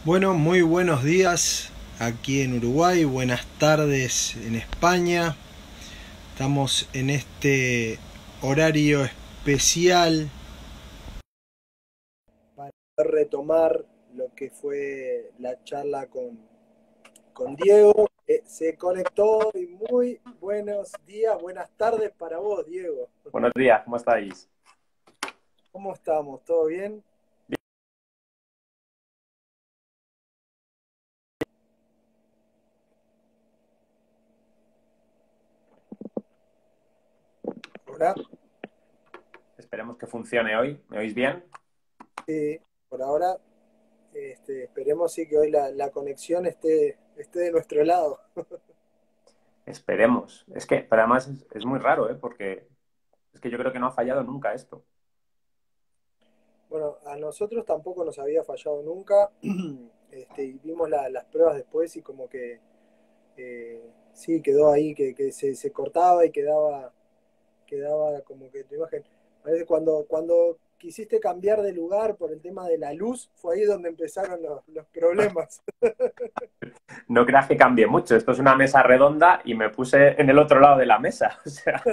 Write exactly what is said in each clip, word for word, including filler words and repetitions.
Bueno, muy buenos días aquí en Uruguay, buenas tardes en España. Estamos en este horario especial para retomar lo que fue la charla con, con Diego. Eh, se conectó y muy buenos días, buenas tardes para vos, Diego. Buenos días, ¿cómo estáis? ¿Cómo estamos? ¿Todo bien? Hola. Esperemos que funcione hoy. ¿Me oís bien? Sí, por ahora este, esperemos sí que hoy la, la conexión esté, esté de nuestro lado. Esperemos. Es que, pero además es, es muy raro, ¿eh? Porque es que yo creo que no ha fallado nunca esto. Bueno, a nosotros tampoco nos había fallado nunca. Este, y vimos la- las pruebas después y como que eh, sí, quedó ahí, que, que se, se cortaba y quedaba, quedaba como que tu imagen. Parece cuando, cuando quisiste cambiar de lugar por el tema de la luz, fue ahí donde empezaron los, los problemas. No creas que cambie mucho. Esto es una mesa redonda y me puse en el otro lado de la mesa. O sea,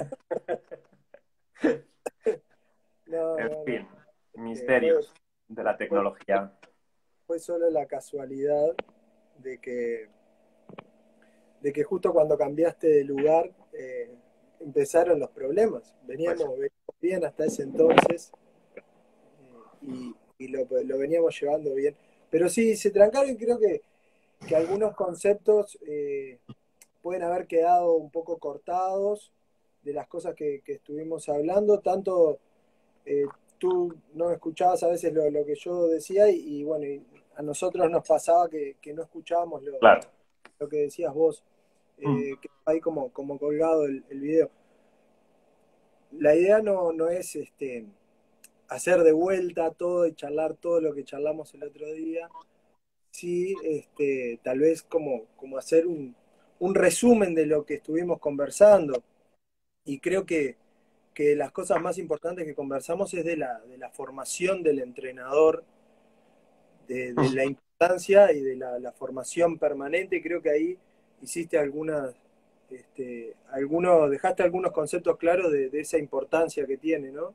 No, en no, no. fin, Este, fue, misterios de la fue, tecnología. fue solo la casualidad de que de que justo cuando cambiaste de lugar eh, empezaron los problemas. Pues Veníamos, veníamos bien hasta ese entonces eh, y, y lo, lo, veníamos llevando bien. Pero sí, se trancaron y creo que, que algunos conceptos eh, pueden haber quedado un poco cortados de las cosas que, que estuvimos hablando, tanto eh, tú no escuchabas a veces lo, lo que yo decía y, y bueno, y a nosotros nos pasaba que, que no escuchábamos lo, claro. lo que decías vos, Mm. eh, que está ahí como, como colgado el, el video. La idea no, no es este, hacer de vuelta todo y charlar todo lo que charlamos el otro día, sí, este, tal vez como, como hacer un, un resumen de lo que estuvimos conversando. Y creo que, que las cosas más importantes que conversamos es de la, de la formación del entrenador, de, de la importancia y de la, la formación permanente. Creo que ahí hiciste algunas, este, algunos, dejaste algunos conceptos claros de, de esa importancia que tiene, ¿no?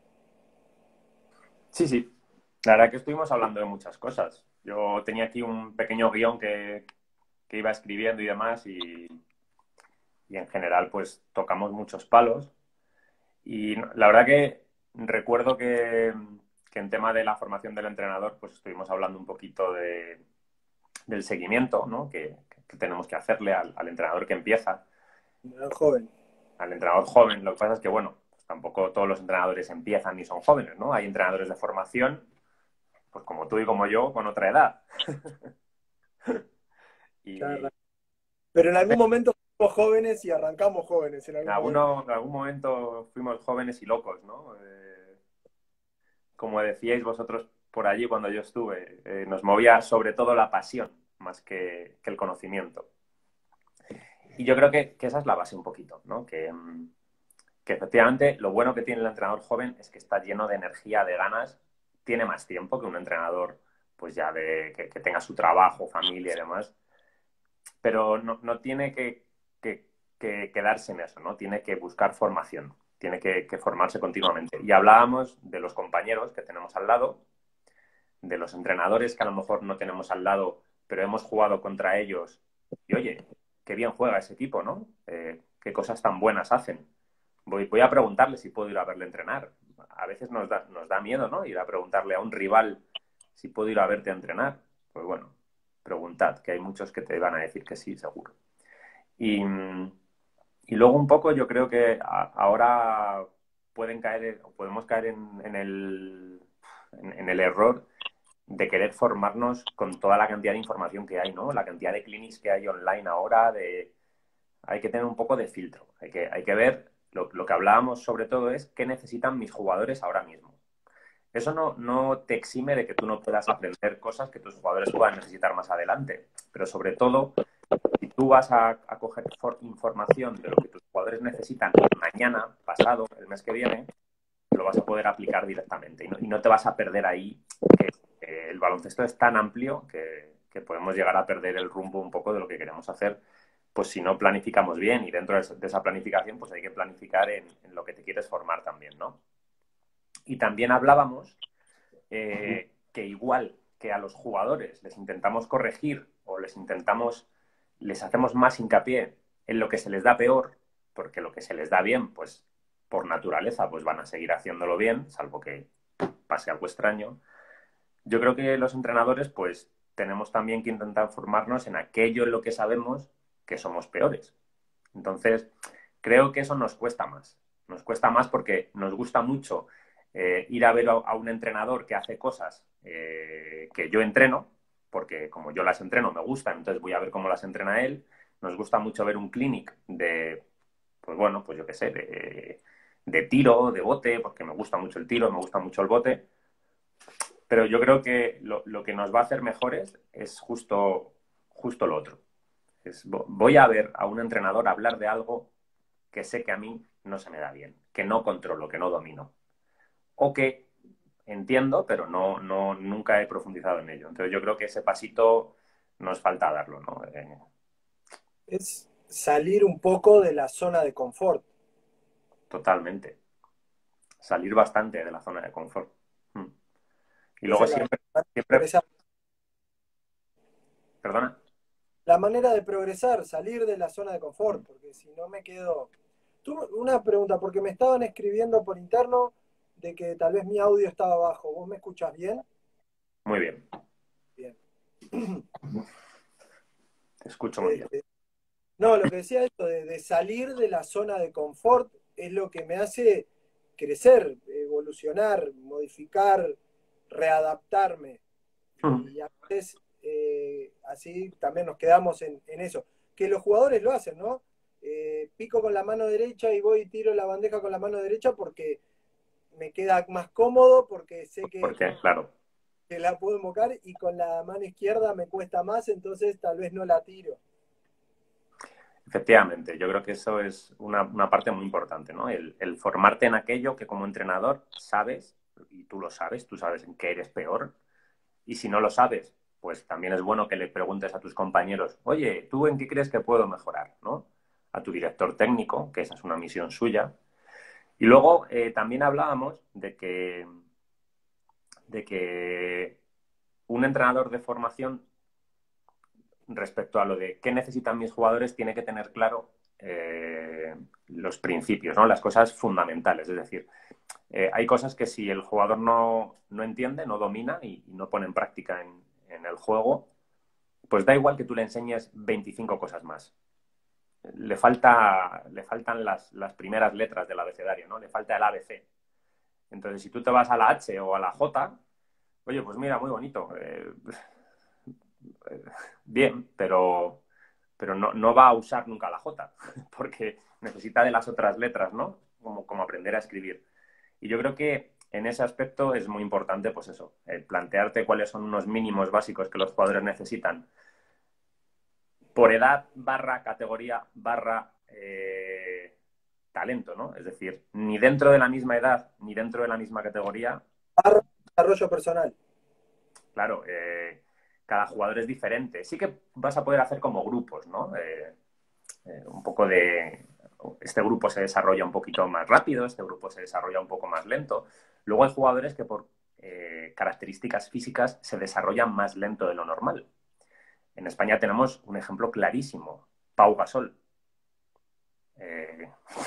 Sí, sí. La verdad que estuvimos hablando de muchas cosas. Yo tenía aquí un pequeño guión que, que iba escribiendo y demás y, y en general pues tocamos muchos palos. Y no- la verdad que recuerdo que, que en tema de la formación del entrenador, pues estuvimos hablando un poquito de, del seguimiento, ¿no? que, que tenemos que hacerle al, al entrenador que empieza, Era joven. al entrenador joven. Lo que pasa es que, bueno, pues tampoco todos los entrenadores empiezan ni son jóvenes, ¿no? Hay entrenadores de formación, pues como tú y como yo, con otra edad. Ya, Y pero en algún momento fuimos jóvenes y arrancamos jóvenes en en, algún momento. alguno, en algún momento fuimos jóvenes y locos, ¿no? Eh, como decíais vosotros por allí cuando yo estuve, eh, nos movía sobre todo la pasión más que, que el conocimiento. Y yo creo que, que, esa es la base un poquito, ¿no? Que, mm, que efectivamente lo bueno que tiene el entrenador joven es que está lleno de energía, de ganas, tiene más tiempo que un entrenador pues ya de que, que tenga su trabajo, familia y demás, pero no, no tiene que, que, que, quedarse en eso, ¿no? Tiene que buscar formación, tiene que, que formarse continuamente. Y hablábamos de los compañeros que tenemos al lado, de los entrenadores que a lo mejor no tenemos al lado, pero hemos jugado contra ellos y oye, qué bien juega ese equipo, ¿no? Eh, qué cosas tan buenas hacen. Voy, voy a preguntarle si puedo ir a verle entrenar. A veces nos da, nos da miedo, ¿no? Ir a preguntarle a un rival si puedo ir a verte a entrenar. Pues bueno, preguntad, que hay muchos que te van a decir que sí, seguro. Y, y luego un poco yo creo que a, ahora pueden caer, podemos caer en, en, el, en, en el error de querer formarnos con toda la cantidad de información que hay, ¿no? La cantidad de clinics que hay online ahora, de... hay que tener un poco de filtro. Hay que, hay que ver, lo, lo que hablábamos sobre todo es qué necesitan mis jugadores ahora mismo. Eso no, no te exime de que tú no puedas aprender cosas que tus jugadores puedan necesitar más adelante, pero sobre todo, si tú vas a, a coger información de lo que tus jugadores necesitan mañana, pasado, el mes que viene, lo vas a poder aplicar directamente y no, y no te vas a perder ahí que eh, el baloncesto es tan amplio que, que podemos llegar a perder el rumbo un poco de lo que queremos hacer, pues si no planificamos bien, y dentro de esa planificación pues hay que planificar en, en lo que te quieres formar también, ¿no? Y también hablábamos eh, que igual que a los jugadores les intentamos corregir o les intentamos, les hacemos más hincapié en lo que se les da peor, porque lo que se les da bien, pues por naturaleza, pues van a seguir haciéndolo bien, salvo que pase algo extraño. Yo creo que los entrenadores, pues tenemos también que intentar formarnos en aquello en lo que sabemos que somos peores. Entonces, creo que eso nos cuesta más. Nos cuesta más porque nos gusta mucho eh, ir a ver a, a un entrenador que hace cosas eh, que yo entreno, porque como yo las entreno me gustan, entonces voy a ver cómo las entrena él. Nos gusta mucho ver un clinic de, pues bueno, pues yo qué sé, de, de tiro, de bote, porque me gusta mucho el tiro, me gusta mucho el bote. Pero yo creo que lo, lo que nos va a hacer mejores es justo, justo lo otro. Es, voy a ver a un entrenador hablar de algo que sé que a mí no se me da bien, que no controlo, que no domino. O que entiendo, pero no, no, nunca he profundizado en ello. Entonces yo creo que ese pasito nos falta darlo, ¿no? Eh, Es salir un poco de la zona de confort. totalmente. Salir bastante de la zona de confort. Mm. Y Esa luego es la siempre, manera de siempre, progresar. perdona. La manera de progresar, salir de la zona de confort, porque si no me quedo... Tú, una pregunta, porque me estaban escribiendo por interno de que tal vez mi audio estaba bajo. ¿Vos me escuchás bien? Muy bien. Bien. Te escucho muy bien. Este, no, lo que decía esto de, de salir de la zona de confort es lo que me hace crecer, evolucionar, modificar, readaptarme. Mm. Y a veces eh, así también nos quedamos en, en eso. Que los jugadores lo hacen, ¿no? Eh, pico con la mano derecha y voy y tiro la bandeja con la mano derecha porque me queda más cómodo, porque sé que, Porque, claro, que la puedo invocar, y con la mano izquierda me cuesta más, entonces tal vez no la tiro. efectivamente, yo creo que eso es una, una parte muy importante, ¿no? El, el formarte en aquello que como entrenador sabes, y tú lo sabes, tú sabes en qué eres peor, y si no lo sabes, pues también es bueno que le preguntes a tus compañeros, oye, ¿tú en qué crees que puedo mejorar? ¿No? A tu director técnico, que esa es una misión suya. Y luego eh, también hablábamos de que, de que un entrenador de formación, respecto a lo de qué necesitan mis jugadores, tiene que tener claro eh, los principios, ¿no? Las cosas fundamentales. Es decir, eh, hay cosas que si el jugador no, no entiende, no domina y, y no pone en práctica en, en, el juego, pues da igual que tú le enseñes veinticinco cosas más. Le, falta, le faltan las, las primeras letras del abecedario, ¿no? Le falta el A B C. Entonces, si tú te vas a la H o a la J, oye, pues mira, muy bonito. Eh, bien, pero, pero no, no, va a usar nunca la J, porque necesita de las otras letras, ¿no? Como, como aprender a escribir. Y yo creo que en ese aspecto es muy importante, pues eso, el plantearte cuáles son unos mínimos básicos que los jugadores necesitan por edad, barra, categoría, barra, eh, talento, ¿no? Es decir, ni dentro de la misma edad, ni dentro de la misma categoría. Desarrollo personal. Claro, eh, cada jugador es diferente. Sí que vas a poder hacer como grupos, ¿no? Eh, eh, un poco de... Este grupo se desarrolla un poquito más rápido, este grupo se desarrolla un poco más lento. Luego hay jugadores que por eh, características físicas se desarrollan más lento de lo normal. En España tenemos un ejemplo clarísimo, Pau Gasol. Eh,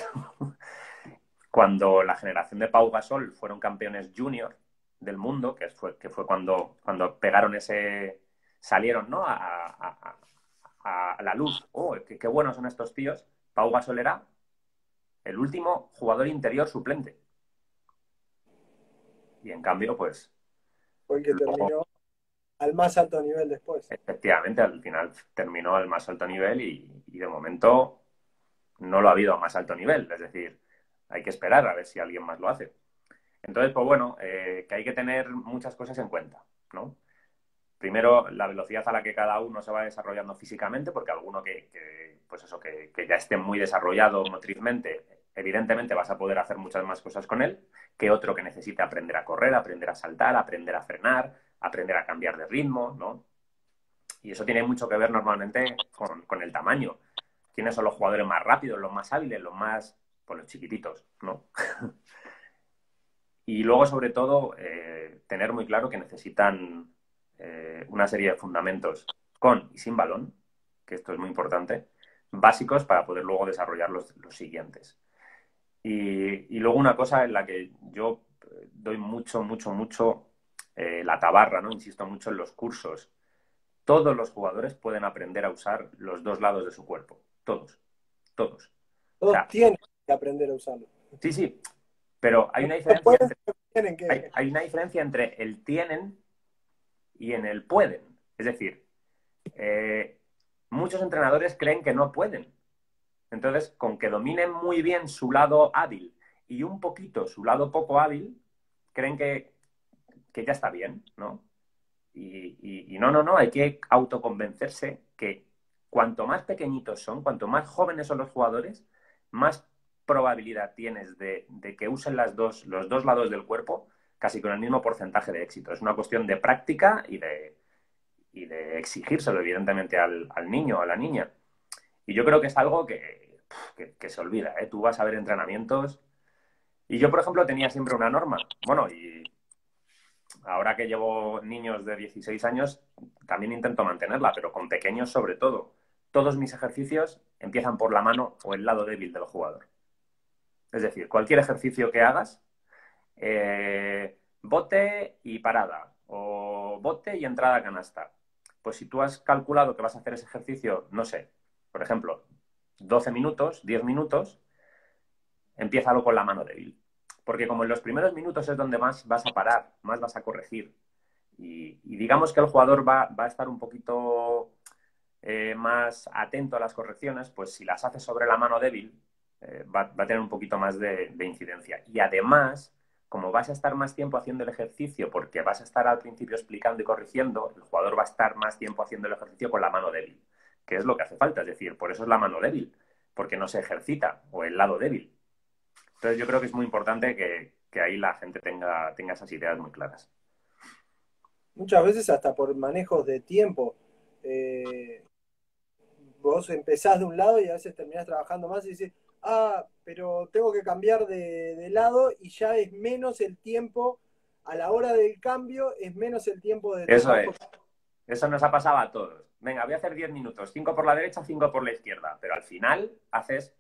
cuando la generación de Pau Gasol fueron campeones junior del mundo, que fue, que fue cuando, cuando pegaron ese, salieron, ¿no? a, a, a, a la luz. Oh, qué, qué buenos son estos tíos. Pau Gasol era el último jugador interior suplente. Y en cambio, pues, Fue el que luego, terminó al más alto nivel después. efectivamente, al final terminó al más alto nivel y, y de momento no lo ha habido a más alto nivel. Es decir, hay que esperar a ver si alguien más lo hace. Entonces, pues bueno, eh, que hay que tener muchas cosas en cuenta, ¿no? Primero, la velocidad a la que cada uno se va desarrollando físicamente, porque alguno que, que pues eso, que, que, ya esté muy desarrollado motrizmente, evidentemente vas a poder hacer muchas más cosas con él que otro que necesite aprender a correr, aprender a saltar, aprender a frenar, aprender a cambiar de ritmo, ¿no? Y eso tiene mucho que ver normalmente con, con el tamaño. ¿Quiénes son los jugadores más rápidos, los más hábiles, los más... pues los chiquititos, ¿no? Y luego, sobre todo, eh, tener muy claro que necesitan eh, una serie de fundamentos con y sin balón, que esto es muy importante, básicos para poder luego desarrollar los, los siguientes. Y, y luego una cosa en la que yo doy mucho, mucho, mucho eh, la tabarra, ¿no? Insisto mucho en los cursos. Todos los jugadores pueden aprender a usar los dos lados de su cuerpo. Todos. Todos. O Todos sea, tienen que aprender a usarlo. sí, sí, pero hay No una diferencia pueden, entre, tienen hay, que. hay una diferencia entre el tienen y en el pueden. Es decir, eh, muchos entrenadores creen que no pueden. Entonces, con que dominen muy bien su lado hábil y un poquito su lado poco hábil, creen que, que ya está bien, ¿no? Y, y, y no, no, no, hay que autoconvencerse que cuanto más pequeñitos son, cuanto más jóvenes son los jugadores, más probabilidad tienes de, de que usen las dos, los dos lados del cuerpo casi con el mismo porcentaje de éxito. Es una cuestión de práctica y de, y de exigírselo, evidentemente, al, al niño o a la niña. Y yo creo que es algo que, que, que se olvida, ¿eh? Tú vas a ver entrenamientos. Y yo, por ejemplo, tenía siempre una norma. Bueno, y ahora que llevo niños de dieciséis años, también intento mantenerla, pero con pequeños sobre todo. Todos mis ejercicios empiezan por la mano o el lado débil del jugador. Es decir, cualquier ejercicio que hagas, eh, bote y parada, o bote y entrada a canasta. Pues si tú has calculado que vas a hacer ese ejercicio, no sé, por ejemplo, doce minutos, diez minutos, empiézalo con la mano débil. Porque como en los primeros minutos es donde más vas a parar, más vas a corregir. Y, y digamos que el jugador va, va a estar un poquito eh, más atento a las correcciones, pues si las hace sobre la mano débil, eh, va, va, a tener un poquito más de, de incidencia. Y además, como vas a estar más tiempo haciendo el ejercicio, porque vas a estar al principio explicando y corrigiendo, el jugador va a estar más tiempo haciendo el ejercicio con la mano débil, que es lo que hace falta. Es decir, por eso es la mano débil, porque no se ejercita, o el lado débil. Entonces yo creo que es muy importante que, que ahí la gente tenga, tenga esas ideas muy claras. Muchas veces hasta por manejos de tiempo. Eh, vos empezás de un lado y a veces terminás trabajando más y dices, ah, pero tengo que cambiar de, de lado y ya es menos el tiempo, a la hora del cambio, es menos el tiempo de Eso trabajo. es. Eso nos ha pasado a todos. Venga, voy a hacer diez minutos, cinco por la derecha, cinco por la izquierda, pero al final haces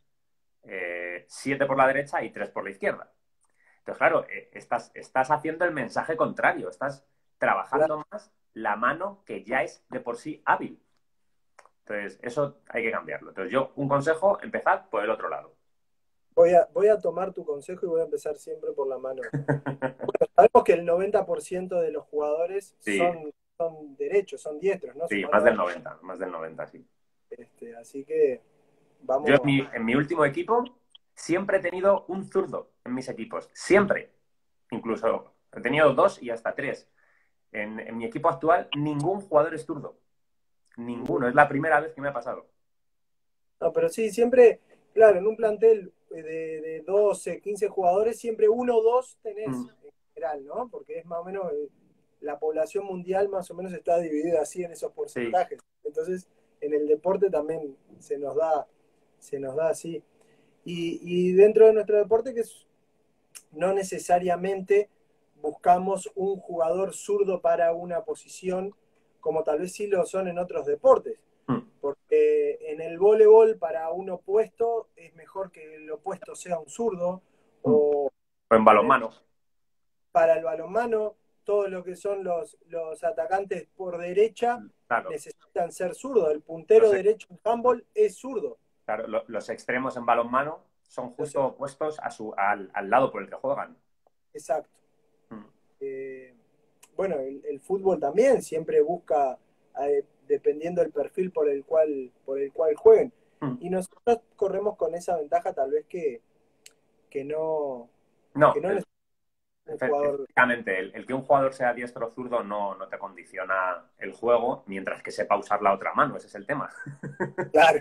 eh, siete por la derecha y tres por la izquierda. Entonces, claro, eh, estás, estás haciendo el mensaje contrario, estás trabajando más la mano que ya es de por sí hábil. Entonces, eso hay que cambiarlo. Entonces, yo, un consejo, empezad por el otro lado. Voy a, voy a tomar tu consejo y voy a empezar siempre por la mano. Bueno, sabemos que el noventa por ciento de los jugadores Sí, son, son derechos, son diestros, ¿no? Su sí, mano más del derecha. noventa, más del noventa, sí. Este, así que Yo en vamos. mi, en mi último equipo siempre he tenido un zurdo en mis equipos, siempre. Incluso he tenido dos y hasta tres. En, en mi equipo actual ningún jugador es zurdo. Ninguno. Es la primera vez que me ha pasado. No, pero sí, siempre, claro, en un plantel de, de doce, quince jugadores, siempre uno o dos tenés Mm. en general, ¿no? Porque es más o menos, eh, la población mundial más o menos está dividida así en esos Sí. porcentajes. Entonces, en el deporte también se nos da, se nos da así. Y, y dentro de nuestro deporte, que es, no necesariamente buscamos un jugador zurdo para una posición, como tal vez sí lo son en otros deportes. Mm. Porque en el voleibol para un opuesto es mejor que el opuesto sea un zurdo, Mm. o O en en el- balonmano. para el balonmano todo lo que son los, los atacantes por derecha Claro. necesitan ser zurdos. El puntero Los, ex- derecho en handball es zurdo. claro, lo- los extremos en balonmano son Los- justo opuestos a su, al, al lado por el que juegan. exacto. Mm. Eh, bueno, el, el fútbol también siempre busca, eh, dependiendo del perfil por el cual, por el cual jueguen. Mm. Y nosotros corremos con esa ventaja tal vez que, que no, que No, no el- necesitamos un efe- jugador. efectivamente, el, el que un jugador sea diestro o zurdo no, no te condiciona el juego mientras que sepa usar la otra mano. Ese es el tema. Claro.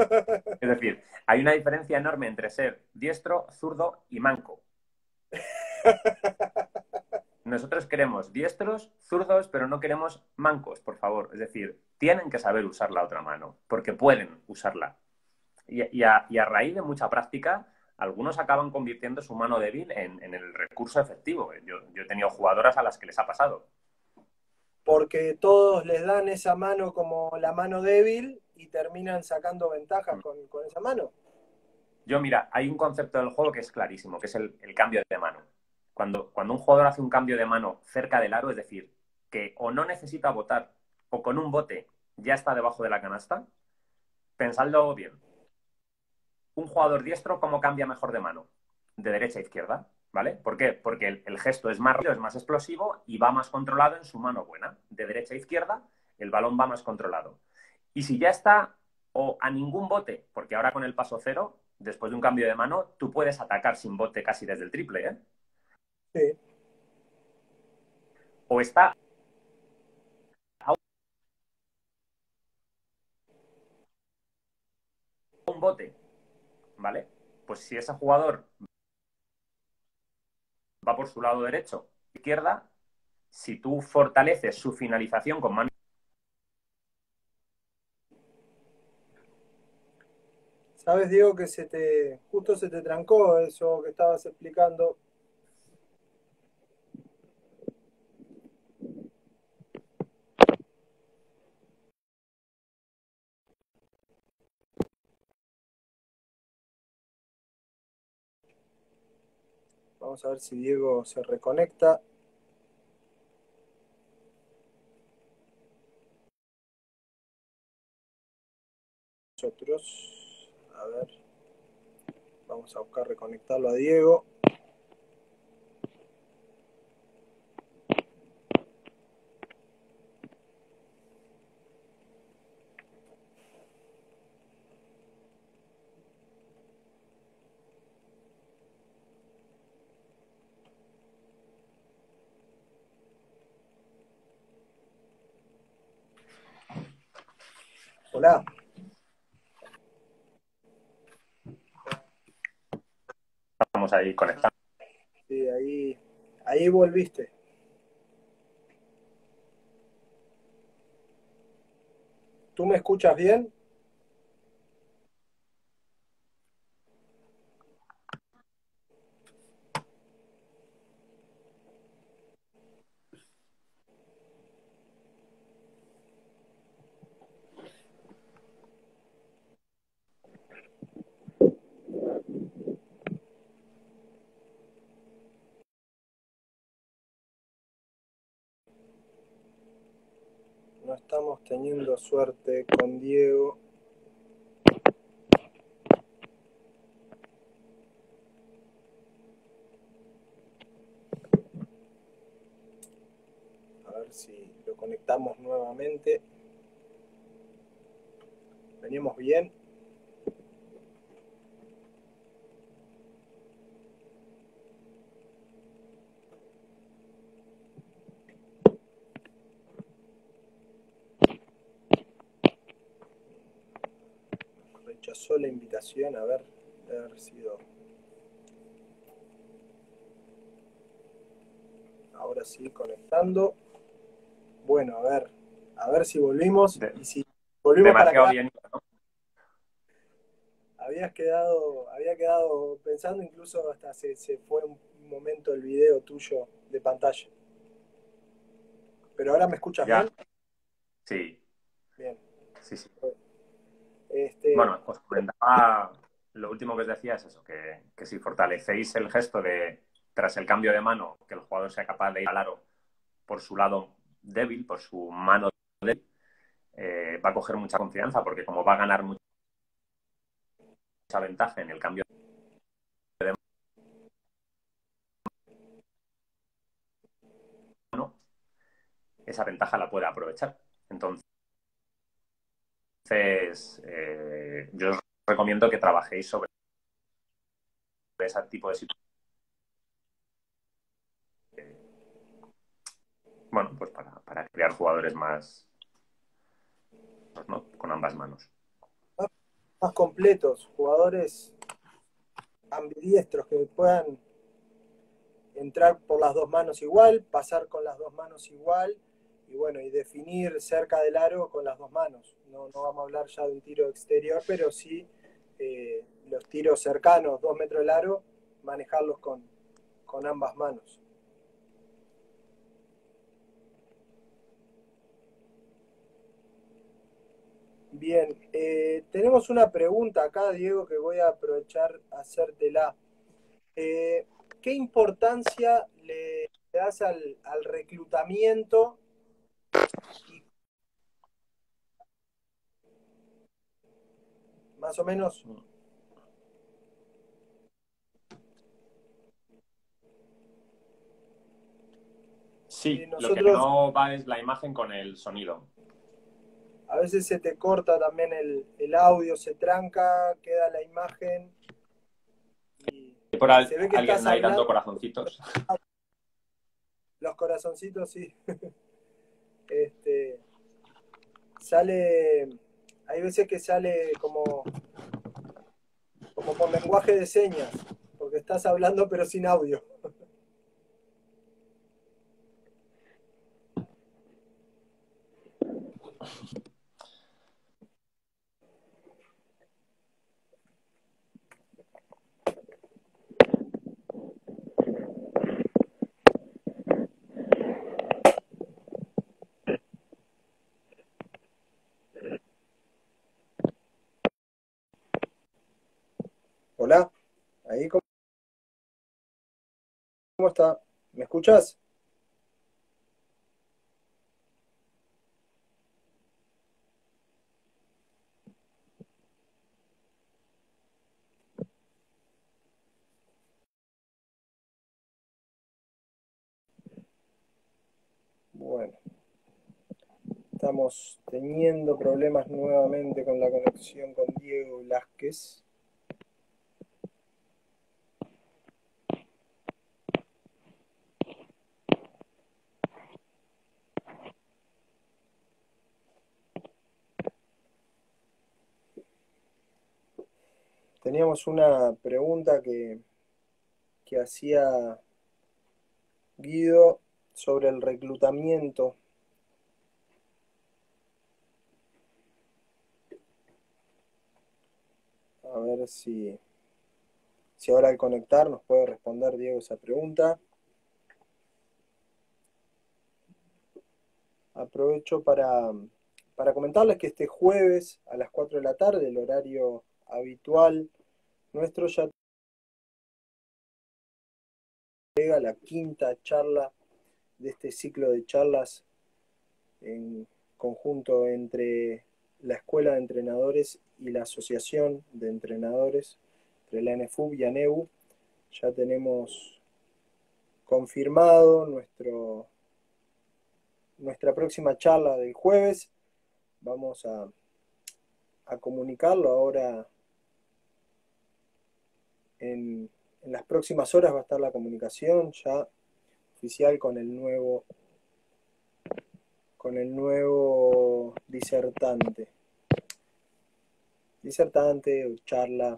Es decir, hay una diferencia enorme entre ser diestro, zurdo y manco. nosotros queremos diestros, zurdos, pero no queremos mancos, por favor. Es decir, tienen que saber usar la otra mano, porque pueden usarla. Y, y, a, y a raíz de mucha práctica, algunos acaban convirtiendo su mano débil en, en el recurso efectivo. Yo, yo he tenido jugadoras a las que les ha pasado. Porque todos les dan esa mano como la mano débil y terminan sacando ventajas con, con esa mano. Yo, mira, hay un concepto del juego que es clarísimo, que es el, el cambio de mano. Cuando, cuando un jugador hace un cambio de mano cerca del aro, es decir, que o no necesita botar o con un bote ya está debajo de la canasta, pensadlo bien. Un jugador diestro, ¿cómo cambia mejor de mano? De derecha a izquierda, ¿vale? ¿Por qué? Porque el, el gesto es más rápido, es más explosivo y va más controlado en su mano buena. De derecha a izquierda, el balón va más controlado. Y si ya está o a ningún bote, porque ahora con el paso cero, después de un cambio de mano, tú puedes atacar sin bote casi desde el triple, ¿eh? Sí. O está a un bote, ¿vale? Pues si ese jugador va por su lado derecho, izquierda, si tú fortaleces su finalización con mano. Sabes, Diego, que se te, justo se te trancó eso que estabas explicando. Vamos a ver si Diego se reconecta. Nosotros, a ver, vamos a buscar reconectarlo a Diego. Hola. Estamos ahí conectados. Sí, ahí, ahí volviste. ¿Tú me escuchas bien? No estamos teniendo suerte con Diego. A ver si lo conectamos nuevamente. Venimos bien. Rechazó la invitación, a ver, debe haber sido. Ahora sí, conectando. Bueno, a ver, a ver si volvimos. De, Y si volvimos para demasiado acá. bien, ¿no? Habías quedado, había quedado pensando, incluso hasta se, se fue un momento el video tuyo de pantalla. Pero ahora me escuchas Ya, bien. sí, Bien. sí, sí. Este, Bueno, os comentaba, lo último que os decía es eso, que, que si fortalecéis el gesto de, tras el cambio de mano, que el jugador sea capaz de ir al aro por su lado débil, por su mano débil, eh, va a coger mucha confianza, porque como va a ganar mucha ventaja en el cambio de mano, esa ventaja la puede aprovechar. Entonces, eh, yo os recomiendo que trabajéis sobre ese tipo de situaciones. Bueno, pues para, para crear jugadores más, ¿no? Con ambas manos. más, más completos, jugadores ambidiestros que puedan entrar por las dos manos igual, pasar con las dos manos igual, y bueno, y definir cerca del aro con las dos manos. No, no vamos a hablar ya de un tiro exterior, pero sí eh, los tiros cercanos, dos metros del aro, manejarlos con, con ambas manos. Bien, eh, tenemos una pregunta acá, Diego, que voy a aprovechar a hacértela. Eh, ¿Qué importancia le das al, al reclutamiento? Y más o menos, eh, Sí, lo que nosotros no va es la imagen con el sonido. a veces se te corta también el, el audio, se tranca, queda la imagen y, Hay por y al- se ve que estás alguien ahí dando hablando. corazoncitos. Los corazoncitos, sí. Este, sale, hay veces que sale como, como por lenguaje de señas, porque estás hablando pero sin audio. Hola, ahí cómo, cómo está, ¿me escuchas? Bueno, estamos teniendo problemas nuevamente con la conexión con Diego Velázquez. Teníamos una pregunta que, que hacía Guido sobre el reclutamiento. A ver si, si ahora al conectar nos puede responder Diego esa pregunta. Aprovecho para, para comentarles que este jueves a las cuatro de la tarde, el horario habitual nuestro, ya llega la quinta charla de este ciclo de charlas en conjunto entre la Escuela de Entrenadores y la Asociación de Entrenadores, entre la N F U B y ANEU. Ya tenemos confirmado nuestro, nuestra próxima charla del jueves. Vamos a, a comunicarlo ahora en, en las próximas horas. Va a estar la comunicación ya oficial con el nuevo con el nuevo disertante disertante o charla.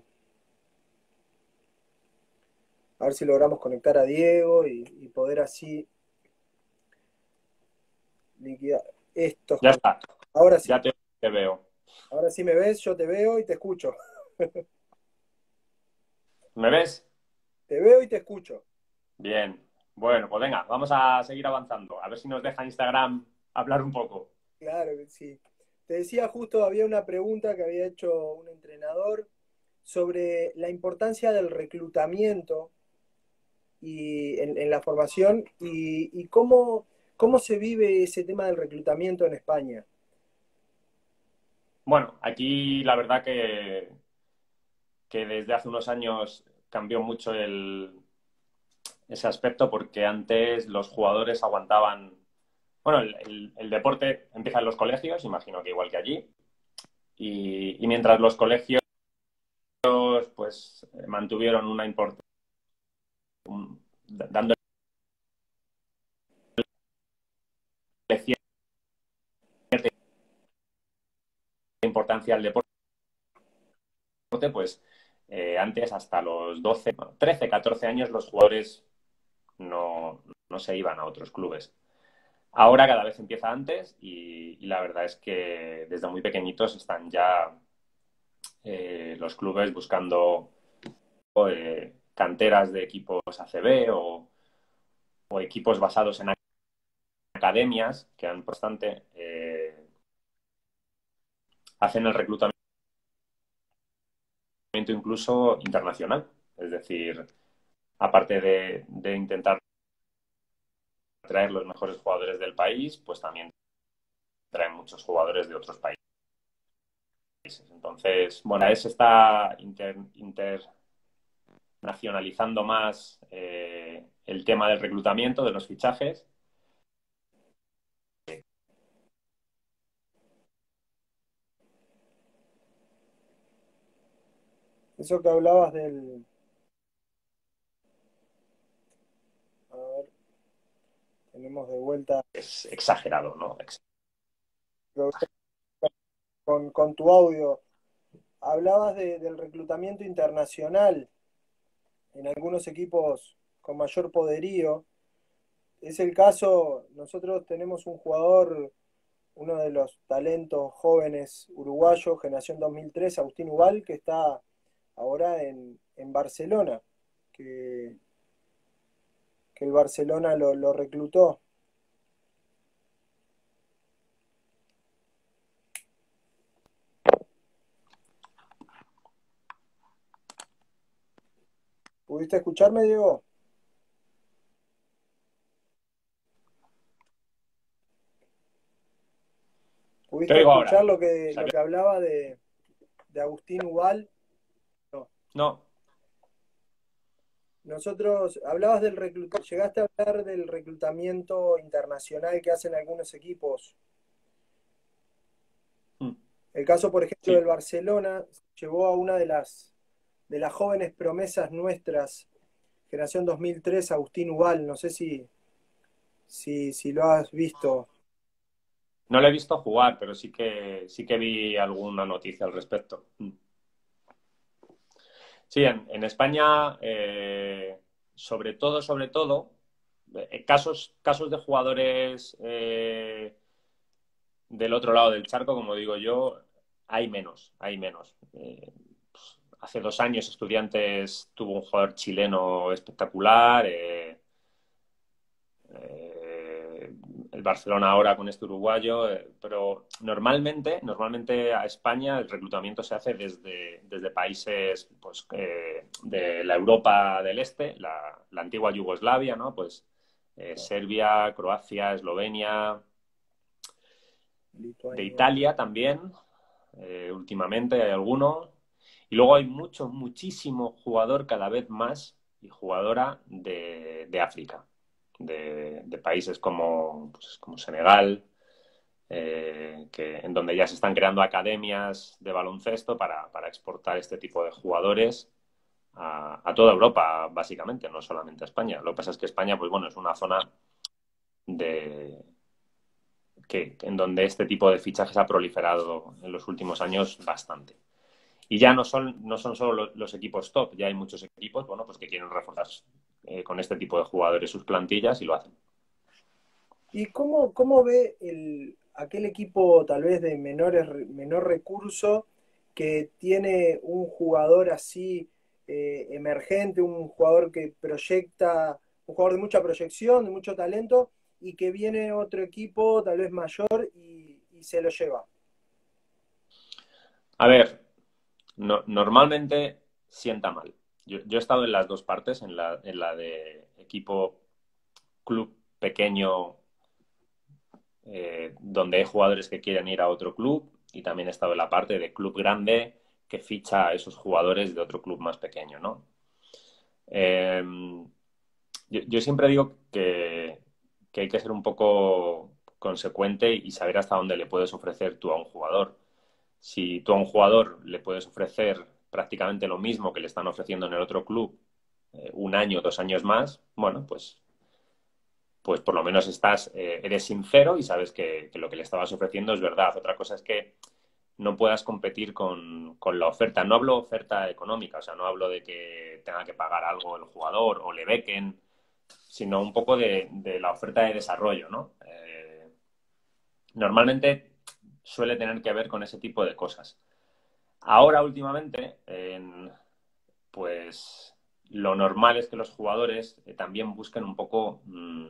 A ver si logramos conectar a Diego y, y poder así liquidar estos. Ya está, Ahora sí, ya te, te veo. ahora sí me ves, yo te veo y te escucho. ¿Me ves? Te veo y te escucho. Bien. Bueno, pues venga, vamos a seguir avanzando. A ver si nos deja Instagram hablar un poco. Claro que sí. Te decía justo, había una pregunta que había hecho un entrenador sobre la importancia del reclutamiento y en, en la formación y, y cómo, cómo se vive ese tema del reclutamiento en España. Bueno, aquí la verdad que, que desde hace unos años cambió mucho el, ese aspecto porque antes los jugadores aguantaban. Bueno, el, el- el deporte empieza en los colegios, imagino que igual que allí, y, y mientras los colegios pues mantuvieron una importancia, dándole cierta importancia al deporte, pues eh, antes hasta los doce, bueno, trece, catorce años los jugadores no, no se iban a otros clubes. Ahora cada vez empieza antes y, y la verdad es que desde muy pequeñitos están ya eh, los clubes buscando eh, canteras de equipos A C B o, o equipos basados en academias que han bastante eh, hacen el reclutamiento incluso internacional. Es decir, aparte de, de intentar traer los mejores jugadores del país, pues también traen muchos jugadores de otros países. Entonces, bueno, se está inter, internacionalizando más eh, el tema del reclutamiento, de los fichajes. Eso que hablabas del... A ver, tenemos de vuelta Es exagerado, ¿no? con, con tu audio. Hablabas de- del reclutamiento internacional en algunos equipos con mayor poderío. Es el caso, nosotros tenemos un jugador, uno de los talentos jóvenes uruguayos, generación dos mil tres, Agustín Ubal, que está ahora en, en Barcelona, que, que el Barcelona lo, lo reclutó. ¿Pudiste escucharme, Diego? Te ¿Pudiste oigo ahora. escuchar lo que, ¿Se lo había... que hablaba de, de Agustín Ubal? No. No. Nosotros, hablabas del reclutamiento, llegaste a hablar del reclutamiento internacional que hacen algunos equipos. Mm. El caso, por ejemplo, del Sí. Barcelona llevó a una de las, de las jóvenes promesas nuestras, generación dos mil tres, Agustín Ubal. No sé si, si, si lo has visto. No lo he visto jugar, pero sí que, sí que vi alguna noticia al respecto. Mm. Sí, en, en España, eh, sobre todo, sobre todo, eh, casos, casos de jugadores eh, del otro lado del charco, como digo yo, hay menos, hay menos. Eh, pues, hace dos años Estudiantes tuvo un jugador chileno espectacular. Eh, eh, el Barcelona ahora con este uruguayo, eh, pero normalmente, normalmente a España el reclutamiento se hace desde, desde países pues, eh, de la Europa del Este, la, la antigua Yugoslavia, ¿no? Pues eh, Serbia, Croacia, Eslovenia, de Lituania. Italia también, eh, últimamente hay alguno. Y luego hay mucho, muchísimo jugador cada vez más y jugadora de, de África, de, de países como, pues, como Senegal, eh, que, en donde ya se están creando academias de baloncesto para, para exportar este tipo de jugadores a, a, toda Europa, básicamente, no solamente a España. Lo que pasa es que España, pues bueno, es una zona de, que, en donde este tipo de fichajes ha proliferado en los últimos años bastante. Y ya no son, no son solo los, los equipos top, ya hay muchos equipos bueno, pues que quieren reforzar eh, con este tipo de jugadores sus plantillas y lo hacen. ¿Y cómo, cómo ve el, aquel equipo tal vez de menores, menor recurso que tiene un jugador así eh, emergente, un jugador que proyecta, un jugador de mucha proyección, de mucho talento, y que viene otro equipo tal vez mayor y, y se lo lleva? A ver, no, normalmente sienta mal. Yo, yo, he estado en las dos partes, en la, en la de equipo club pequeño, eh, donde hay jugadores que quieren ir a otro club, y también he estado en la parte de club grande que ficha a esos jugadores de otro club más pequeño, ¿no? Eh, yo, yo, siempre digo que, que hay que ser un poco consecuente y saber hasta dónde le puedes ofrecer tú a un jugador. Si tú a un jugador le puedes ofrecer prácticamente lo mismo que le están ofreciendo en el otro club, eh, un año, dos años más, bueno, pues, pues por lo menos estás, eh, eres sincero y sabes que, que, lo que le estabas ofreciendo es verdad. Otra cosa es que no puedas competir con, con la oferta. No hablo oferta económica, o sea, no hablo de que tenga que pagar algo el jugador o le bequen, sino un poco de, de la oferta de desarrollo, ¿no? Eh, normalmente suele tener que ver con ese tipo de cosas. Ahora, últimamente, en, pues lo normal es que los jugadores eh, también busquen un poco mmm,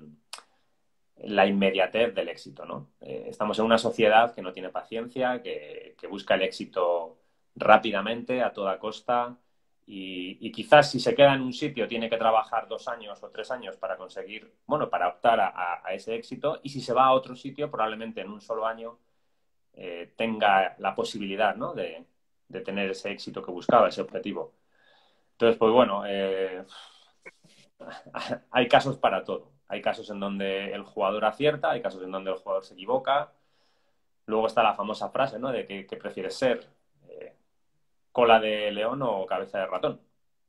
la inmediatez del éxito, ¿no? Eh, estamos en una sociedad que no tiene paciencia, que, que busca el éxito rápidamente, a toda costa, y, y, quizás si se queda en un sitio tiene que trabajar dos años o tres años para conseguir, bueno, para optar a, a, a ese éxito, y si se va a otro sitio, probablemente en un solo año eh, tenga la posibilidad, ¿no? de, de tener ese éxito que buscaba, ese objetivo. Entonces, pues bueno, eh, hay casos para todo. Hay casos en donde el jugador acierta, hay casos en donde el jugador se equivoca. Luego está la famosa frase, ¿no? De que, que prefieres ser eh, cola de león o cabeza de ratón.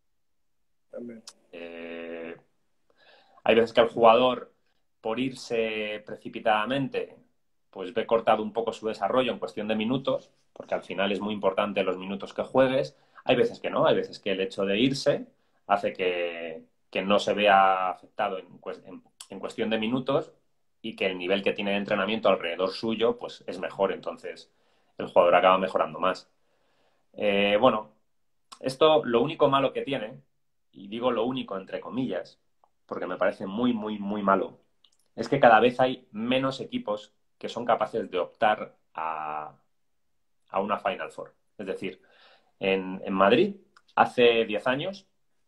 También. Eh, hay veces que el jugador, por irse precipitadamente, pues ve cortado un poco su desarrollo en cuestión de minutos, porque al final es muy importante los minutos que juegues. Hay veces que no, hay veces que el hecho de irse hace que, que no se vea afectado en, en, en cuestión de minutos y que el nivel que tiene de entrenamiento alrededor suyo pues es mejor, entonces el jugador acaba mejorando más. Eh, bueno, esto lo único malo que tiene, y digo lo único entre comillas, porque me parece muy, muy, muy malo, es que cada vez hay menos equipos que son capaces de optar a, a una Final Four. Es decir, en, en Madrid, hace diez años,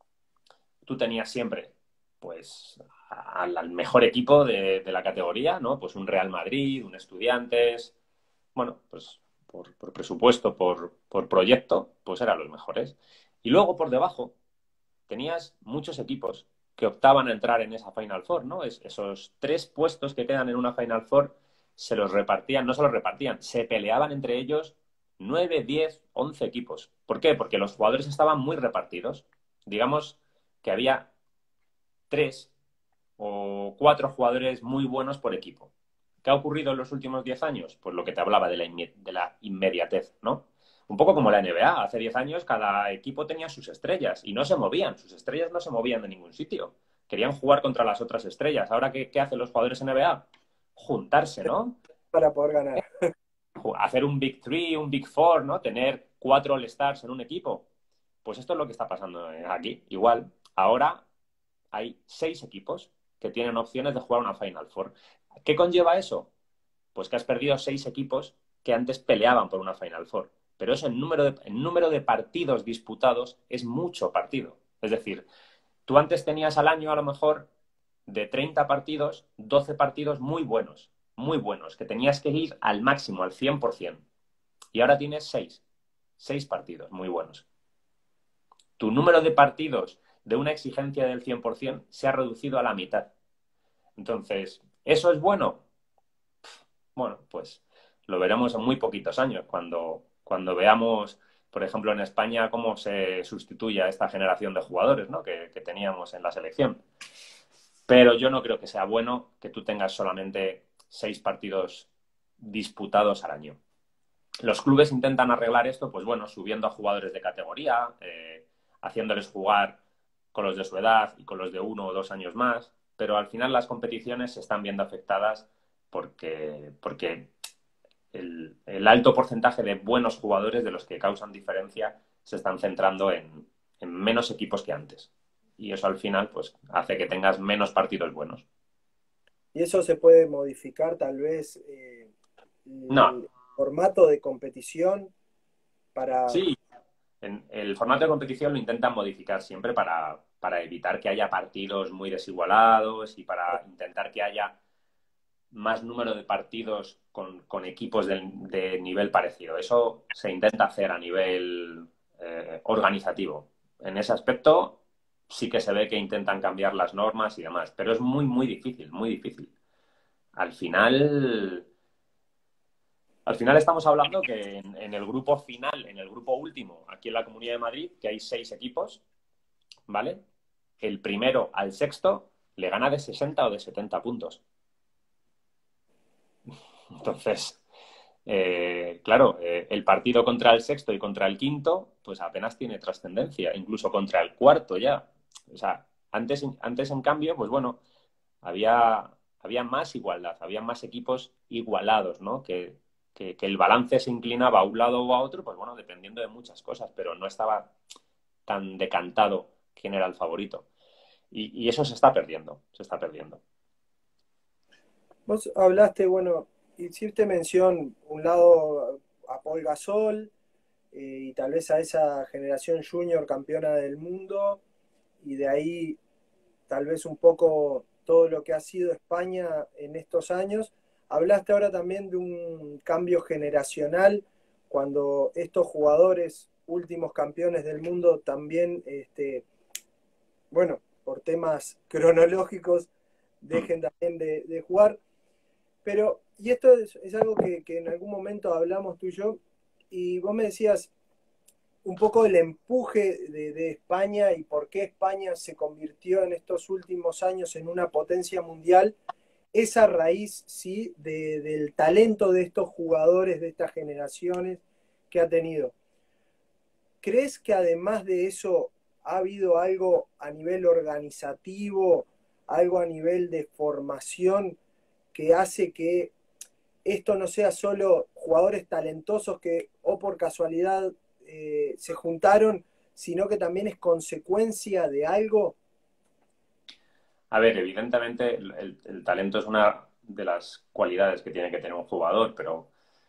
tú tenías siempre pues al, al mejor equipo de, de, la categoría, ¿no? Pues un Real Madrid, un Estudiantes, bueno, pues por, por presupuesto, por, por proyecto, pues eran los mejores. Y luego por debajo tenías muchos equipos que optaban a entrar en esa Final Four, ¿no? Es, esos tres puestos que quedan en una Final Four se los repartían, no se los repartían, se peleaban entre ellos nueve, diez, once equipos. ¿Por qué? Porque los jugadores estaban muy repartidos. Digamos que había tres o cuatro jugadores muy buenos por equipo. ¿Qué ha ocurrido en los últimos diez años? Pues lo que te hablaba de la, de la inmediatez, ¿no? Un poco como la N B A. Hace diez años cada equipo tenía sus estrellas y no se movían. Sus estrellas no se movían de ningún sitio. Querían jugar contra las otras estrellas. Ahora, ¿qué, qué hacen los jugadores N B A? Juntarse, ¿no? Para poder ganar. Hacer un Big Three, un Big Four, ¿no? Tener cuatro All-Stars en un equipo. Pues esto es lo que está pasando aquí. Igual, ahora hay seis equipos que tienen opciones de jugar una Final Four. ¿Qué conlleva eso? Pues que has perdido seis equipos que antes peleaban por una Final Four. Pero eso en número de, en número de partidos disputados es mucho partido. Es decir, tú antes tenías al año a lo mejor de treinta partidos, doce partidos muy buenos, muy buenos, que tenías que ir al máximo, al cien por ciento. Y ahora tienes seis, seis partidos muy buenos. Tu número de partidos de una exigencia del cien por ciento se ha reducido a la mitad. Entonces, ¿eso es bueno? Bueno, pues lo veremos en muy poquitos años, cuando, cuando veamos, por ejemplo, en España, cómo se sustituye a esta generación de jugadores, ¿no? que, que teníamos en la selección. Pero yo no creo que sea bueno que tú tengas solamente seis partidos disputados al año. Los clubes intentan arreglar esto, pues bueno, subiendo a jugadores de categoría, eh, haciéndoles jugar con los de su edad y con los de uno o dos años más, pero al final las competiciones se están viendo afectadas porque, porque el, el alto porcentaje de buenos jugadores de los que causan diferencia se están centrando en, en menos equipos que antes. Y eso al final pues hace que tengas menos partidos buenos. Y eso se puede modificar tal vez eh, No. el formato de competición para... Sí, en el formato de competición lo intentan modificar siempre para, para evitar que haya partidos muy desigualados y para intentar que haya más número de partidos con, con equipos de, de nivel parecido. Eso se intenta hacer a nivel eh, organizativo. En ese aspecto sí que se ve que intentan cambiar las normas y demás, pero es muy, muy difícil, muy difícil. Al final, al final estamos hablando que en, en el grupo final, en el grupo último, aquí en la Comunidad de Madrid, que hay seis equipos, ¿vale? El primero al sexto le gana de sesenta o de setenta puntos. Entonces, eh, claro, eh, el partido contra el sexto y contra el quinto, pues apenas tiene trascendencia, incluso contra el cuarto ya. O sea, Antes, antes, en cambio, pues bueno, había, había más igualdad, había más equipos igualados, ¿no? Que, que, que el balance se inclinaba a un lado o a otro, pues bueno, dependiendo de muchas cosas, pero no estaba tan decantado quién era el favorito. Y, y eso se está perdiendo, se está perdiendo. Vos hablaste, bueno, hiciste mención un lado a Paul Gasol eh, y tal vez a esa generación junior campeona del mundo y de ahí tal vez un poco todo lo que ha sido España en estos años. Hablaste ahora también de un cambio generacional cuando estos jugadores últimos campeones del mundo también, este, bueno, por temas cronológicos, Mm. dejen también de, de jugar. Pero, y esto es, es algo que, que, en algún momento hablamos tú y yo, y vos me decías un poco el empuje de, de España y por qué España se convirtió en estos últimos años en una potencia mundial, esa raíz, sí, de, del talento de estos jugadores, de estas generaciones que ha tenido. ¿Crees que además de eso ha habido algo a nivel organizativo, algo a nivel de formación que hace que esto no sea solo jugadores talentosos que o por casualidad eh, se juntaron, sino que también es consecuencia de algo? A ver, evidentemente el, el, el talento es una de las cualidades que tiene que tener un jugador, pero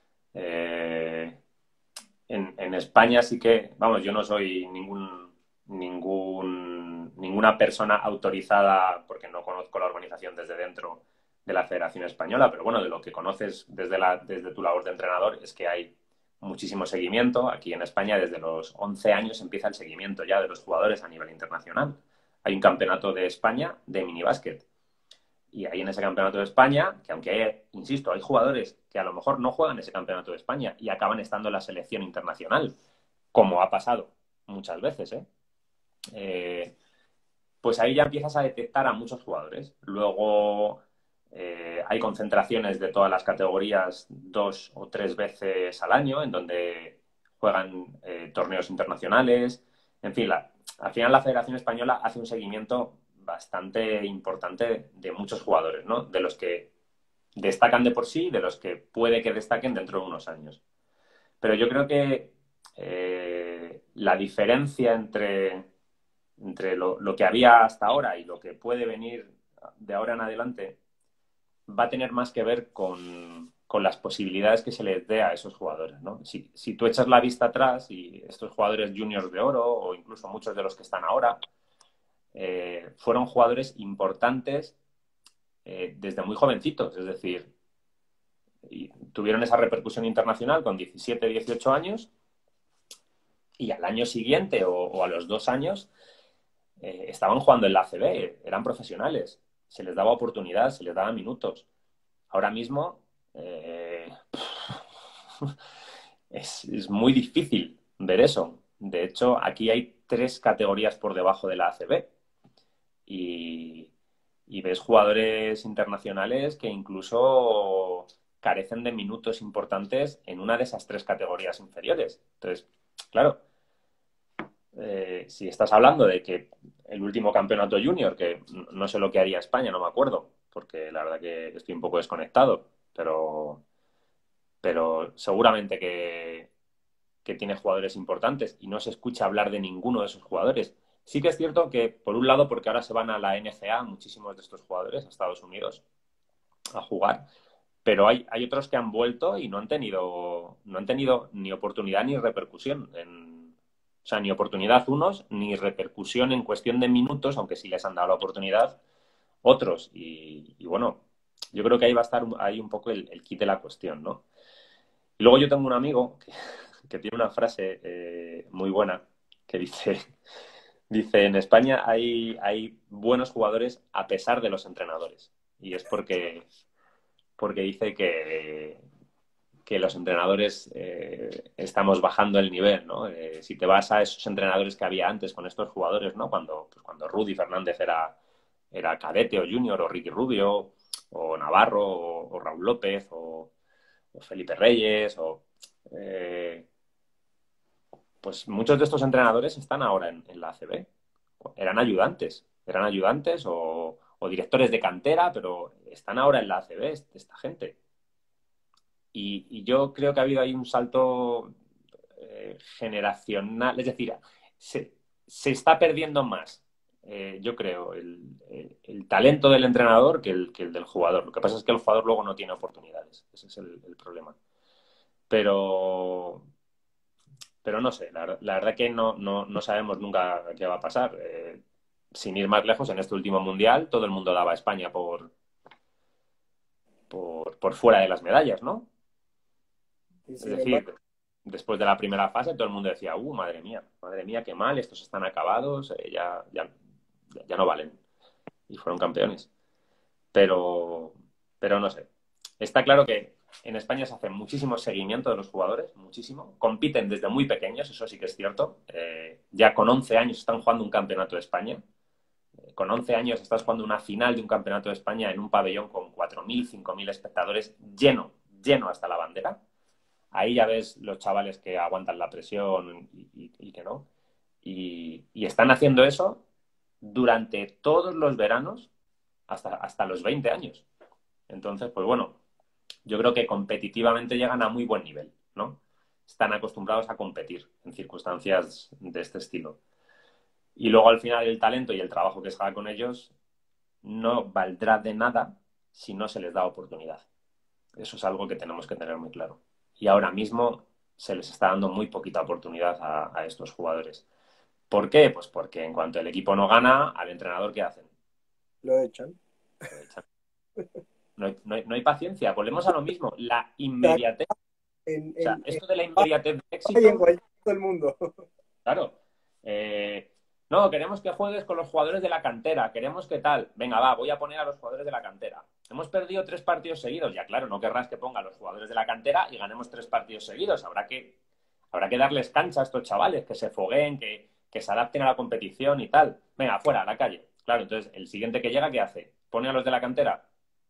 eh, en, en España sí que, vamos, yo no soy ningún, ningún, ninguna persona autorizada, porque no conozco la organización desde dentro de la Federación Española, pero bueno, de lo que conoces desde, la, desde tu labor de entrenador es que hay muchísimo seguimiento. Aquí en España desde los once años empieza el seguimiento ya de los jugadores a nivel internacional. Hay un campeonato de España de minibásquet. Y ahí en ese campeonato de España, que aunque, hay, insisto, hay jugadores que a lo mejor no juegan ese campeonato de España y acaban estando en la selección internacional, como ha pasado muchas veces, ¿eh? Eh, pues ahí ya empiezas a detectar a muchos jugadores. Luego eh, hay concentraciones de todas las categorías dos o tres veces al año, en donde juegan eh, torneos internacionales. En fin, la, al final la Federación Española hace un seguimiento bastante importante de muchos jugadores, ¿no? De los que destacan de por sí y de los que puede que destaquen dentro de unos años. Pero yo creo que eh, la diferencia entre, entre lo, lo, que había hasta ahora y lo que puede venir de ahora en adelante va a tener más que ver con, con las posibilidades que se les dé a esos jugadores, ¿no? Si, si tú echas la vista atrás y estos jugadores juniors de oro o incluso muchos de los que están ahora eh, fueron jugadores importantes eh, desde muy jovencitos, es decir, y tuvieron esa repercusión internacional con diecisiete, dieciocho años y al año siguiente o, o a los dos años eh, estaban jugando en la A C B, eran profesionales, se les daba oportunidad, se les daba minutos. Ahora mismo eh, es, es muy difícil ver eso. De hecho, aquí hay tres categorías por debajo de la A C B y, y ves jugadores internacionales que incluso carecen de minutos importantes en una de esas tres categorías inferiores. Entonces, claro, eh, si estás hablando de que el último campeonato junior, que no sé lo que haría España, no me acuerdo, porque la verdad que estoy un poco desconectado, pero, pero seguramente que, que tiene jugadores importantes y no se escucha hablar de ninguno de esos jugadores. Sí que es cierto que, por un lado, porque ahora se van a la N C A A muchísimos de estos jugadores a Estados Unidos a jugar, pero hay, hay otros que han vuelto y no han tenido, no han tenido ni oportunidad ni repercusión. En, o sea, ni oportunidad unos, ni repercusión en cuestión de minutos, aunque sí les han dado la oportunidad otros. Y, y bueno, yo creo que ahí va a estar ahí un poco el, el kit de la cuestión, ¿no? Y luego yo tengo un amigo que, que tiene una frase eh, muy buena que dice, dice, en España hay, hay buenos jugadores a pesar de los entrenadores. Y es porque, porque dice que, que los entrenadores eh, estamos bajando el nivel, ¿no? Eh, si te vas a esos entrenadores que había antes con estos jugadores, ¿no? Cuando, pues cuando Rudy Fernández era, era cadete o junior, o Ricky Rubio, o Navarro, o, o Raúl López, o, o Felipe Reyes, o... Eh, pues muchos de estos entrenadores están ahora en, en la A C B. Eran ayudantes. eran ayudantes o, o directores de cantera, pero están ahora en la A C B esta gente. Y, y yo creo que ha habido ahí un salto eh, generacional, es decir, se, se está perdiendo más, eh, yo creo, el, el, el, talento del entrenador que el, que el del jugador. Lo que pasa es que el jugador luego no tiene oportunidades, ese es el, el problema. Pero, pero no sé, la, la verdad que no, no, no sabemos nunca qué va a pasar. Eh, sin ir más lejos, en este último mundial todo el mundo daba a España por, por, por fuera de las medallas, ¿no? Y Es sin decir, embargo, después de la primera fase todo el mundo decía, uh, madre mía, madre mía, qué mal, estos están acabados, eh, ya, ya, ya no valen. Y fueron campeones. Pero, pero no sé. Está claro que en España se hace muchísimo seguimiento de los jugadores, muchísimo. Compiten desde muy pequeños, eso sí que es cierto. Eh, ya con once años están jugando un campeonato de España. Eh, con once años estás jugando una final de un campeonato de España en un pabellón con cuatro mil, cinco mil espectadores, lleno, lleno hasta la bandera. Ahí ya ves los chavales que aguantan la presión y, y, y que no. Y, y, están haciendo eso durante todos los veranos hasta, hasta los veinte años. Entonces, pues bueno, yo creo que competitivamente llegan a muy buen nivel, ¿no? Están acostumbrados a competir en circunstancias de este estilo. Y luego al final el talento y el trabajo que se haga con ellos no valdrá de nada si no se les da oportunidad. Eso es algo que tenemos que tener muy claro. Y ahora mismo se les está dando muy poquita oportunidad a, a estos jugadores. ¿Por qué? Pues porque en cuanto el equipo no gana, al entrenador, ¿qué hacen? lo echan. Lo echan. No hay, no, hay, no hay paciencia. Volvemos a lo mismo. La inmediatez. En, O sea, en, en, esto de la inmediatez de y en éxito, cualquier todo el mundo. claro. Eh, no, queremos que juegues con los jugadores de la cantera. Queremos que tal. Venga, va, voy a poner a los jugadores de la cantera. Hemos perdido tres partidos seguidos. Ya, claro, no querrás que ponga a los jugadores de la cantera y ganemos tres partidos seguidos. Habrá que, habrá que darles cancha a estos chavales, que se fogueen, que, que se adapten a la competición y tal. Venga, fuera, a la calle. Claro, entonces, el siguiente que llega, ¿qué hace? ¿Pone a los de la cantera?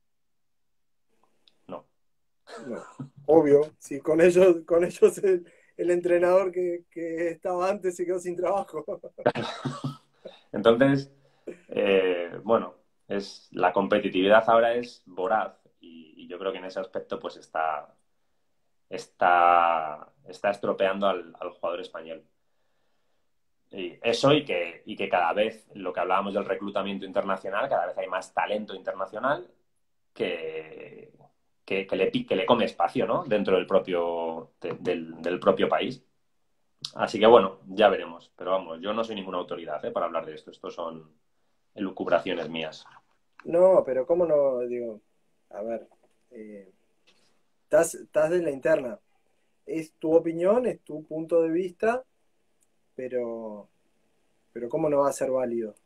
No. No, obvio, si con ellos, con ellos el, el entrenador que, que, estaba antes se quedó sin trabajo. Entonces, eh, bueno, es, la competitividad ahora es voraz y, y, yo creo que en ese aspecto pues está, está, está estropeando al, al jugador español. Y eso y que, y que cada vez, lo que hablábamos del reclutamiento internacional, cada vez hay más talento internacional que, que, que, le, que le come espacio, ¿no? Dentro del propio, de, del, del propio país. Así que bueno, ya veremos. Pero vamos, yo no soy ninguna autoridad, ¿eh? Para hablar de esto. Estos son elucubraciones mías. No, pero cómo no, digo, a ver, eh, estás, estás de la interna. Es tu opinión, es tu punto de vista, pero, pero cómo no va a ser válido.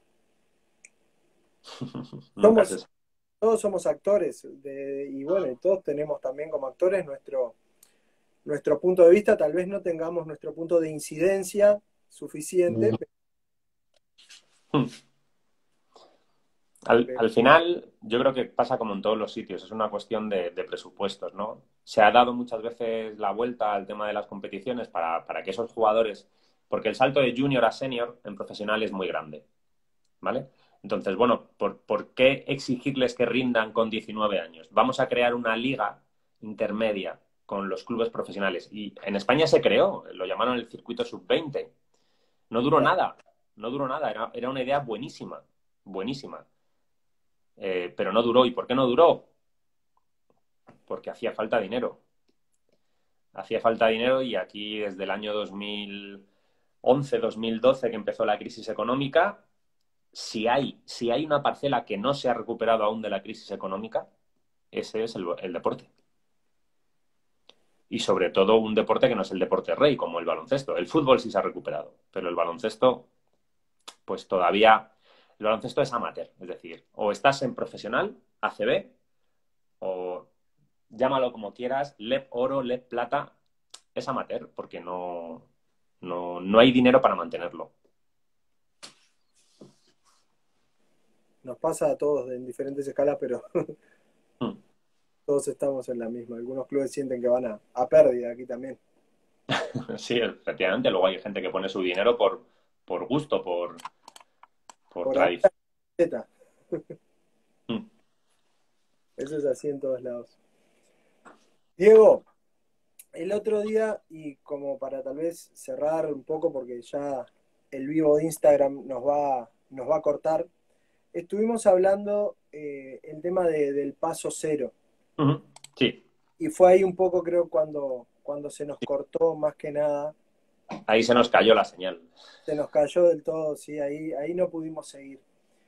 Nunca se Somos, sabe. todos somos actores de, y bueno, y todos tenemos también como actores nuestro, nuestro punto de vista, tal vez no tengamos nuestro punto de incidencia suficiente, Al, pero, al, final, yo creo que pasa como en todos los sitios, es una cuestión de, de, presupuestos, ¿no? Se ha dado muchas veces la vuelta al tema de las competiciones para, para que esos jugadores, porque el salto de junior a senior en profesional es muy grande, ¿vale? Entonces, bueno, ¿por, ¿por qué exigirles que rindan con diecinueve años? Vamos a crear una liga intermedia con los clubes profesionales. Y en España se creó, lo llamaron el circuito sub veinte. No duró claro, nada, no duró nada, era, era una idea buenísima, buenísima. Eh, pero no duró. ¿Y por qué no duró? Porque hacía falta dinero. Hacía falta dinero y aquí desde el año dos mil once, dos mil doce que empezó la crisis económica, si hay, si hay una parcela que no se ha recuperado aún de la crisis económica, ese es el, el deporte. Y sobre todo un deporte que no es el deporte rey, como el baloncesto. El fútbol sí se ha recuperado, pero el baloncesto, pues todavía, el baloncesto es amateur. Es decir, o estás en profesional, A C B, o llámalo como quieras, L E P oro, L E P plata, es amateur, porque no, no, no hay dinero para mantenerlo. nos pasa a todos en diferentes escalas, pero Hmm. todos estamos en la misma. Algunos clubes sienten que van a, a pérdida aquí también. Sí, efectivamente. Luego hay gente que pone su dinero por, por gusto, por, por Por ahora, tradición. Z. Mm. Eso es así en todos lados. Diego, el otro día, y como para tal vez cerrar un poco, porque ya el vivo de Instagram nos va, nos va a cortar, estuvimos hablando eh, el tema de- del paso cero. Ujú. Sí, Y fue ahí un poco, creo, cuando, cuando se nos cortó más que nada. ahí se nos cayó la señal. Se nos cayó del todo, sí, ahí, ahí no pudimos seguir.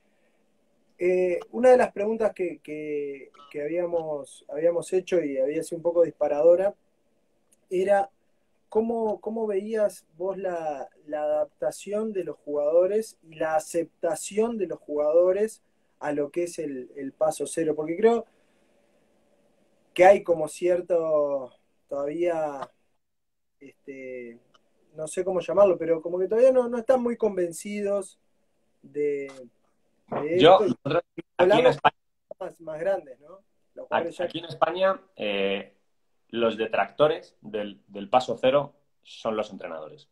Eh, una de las preguntas que, que- que habíamos, habíamos hecho y había sido un poco disparadora era cómo, cómo veías vos la, la adaptación de los jugadores y la aceptación de los jugadores a lo que es el, el paso cero, porque creo que hay como cierto, todavía, este, no sé cómo llamarlo, pero como que todavía no, no están muy convencidos de, de Yo, esto y nosotros aquí en hablarlo España, con más, más grandes, ¿no? Los aquí jugadores ya. aquí en España eh, los detractores del, del paso cero son los entrenadores.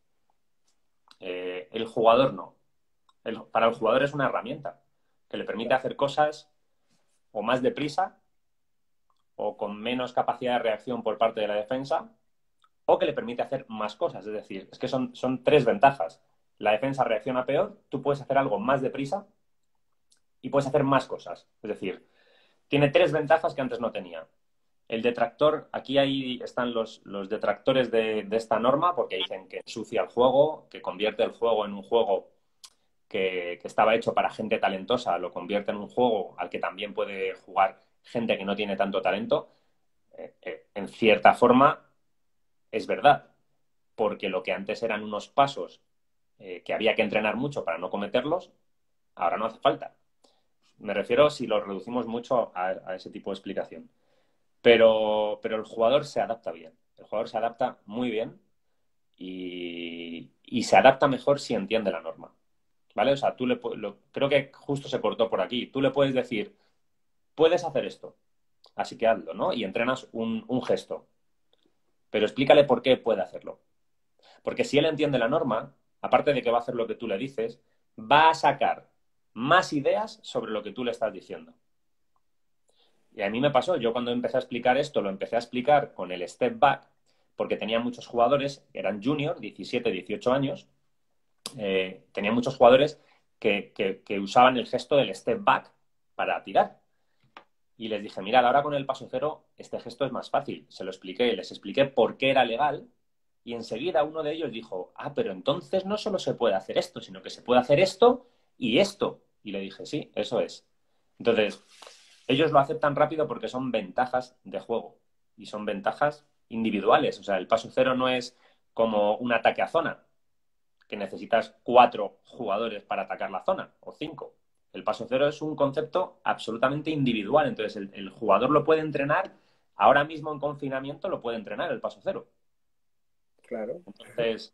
Eh, el jugador no. El- para el jugador es una herramienta que le permite hacer cosas o más deprisa o con menos capacidad de reacción por parte de la defensa o que le permite hacer más cosas. Es decir, es que son, son tres ventajas. La defensa reacciona peor, tú puedes hacer algo más deprisa y puedes hacer más cosas. Es decir, tiene tres ventajas que antes no tenía. El detractor, aquí ahí están los, los detractores de, de esta norma porque dicen que ensucia el juego, que convierte el juego en un juego que, que, estaba hecho para gente talentosa, lo convierte en un juego al que también puede jugar gente que no tiene tanto talento. Eh, eh, en cierta forma es verdad, porque lo que antes eran unos pasos eh, que había que entrenar mucho para no cometerlos, ahora no hace falta. Me refiero si lo reducimos mucho a, a ese tipo de explicación. Pero, pero el jugador se adapta bien. El jugador se adapta muy bien y, y se adapta mejor si entiende la norma. ¿Vale? O sea, tú le lo, creo que justo se cortó por aquí. Tú le puedes decir, puedes hacer esto, así que hazlo, ¿no? Y entrenas un, un gesto. Pero explícale por qué puede hacerlo. Porque si él entiende la norma, aparte de que va a hacer lo que tú le dices, va a sacar más ideas sobre lo que tú le estás diciendo. Y a mí me pasó, yo cuando empecé a explicar esto, lo empecé a explicar con el step back, porque tenía muchos jugadores, eran junior, diecisiete, dieciocho años, eh, tenía muchos jugadores que, que, que usaban el gesto del step back para tirar. Y les dije, mirad, ahora con el paso cero, este gesto es más fácil. Se lo expliqué, les expliqué por qué era legal. Y enseguida uno de ellos dijo, ah, pero entonces no solo se puede hacer esto, sino que se puede hacer esto y esto. Y le dije, sí, eso es. Entonces, ellos lo aceptan rápido porque son ventajas de juego y son ventajas individuales. O sea, el paso cero no es como un ataque a zona, que necesitas cuatro jugadores para atacar la zona o cinco. El paso cero es un concepto absolutamente individual. Entonces, el, el jugador lo puede entrenar ahora mismo en confinamiento, lo puede entrenar el paso cero. Claro. Entonces,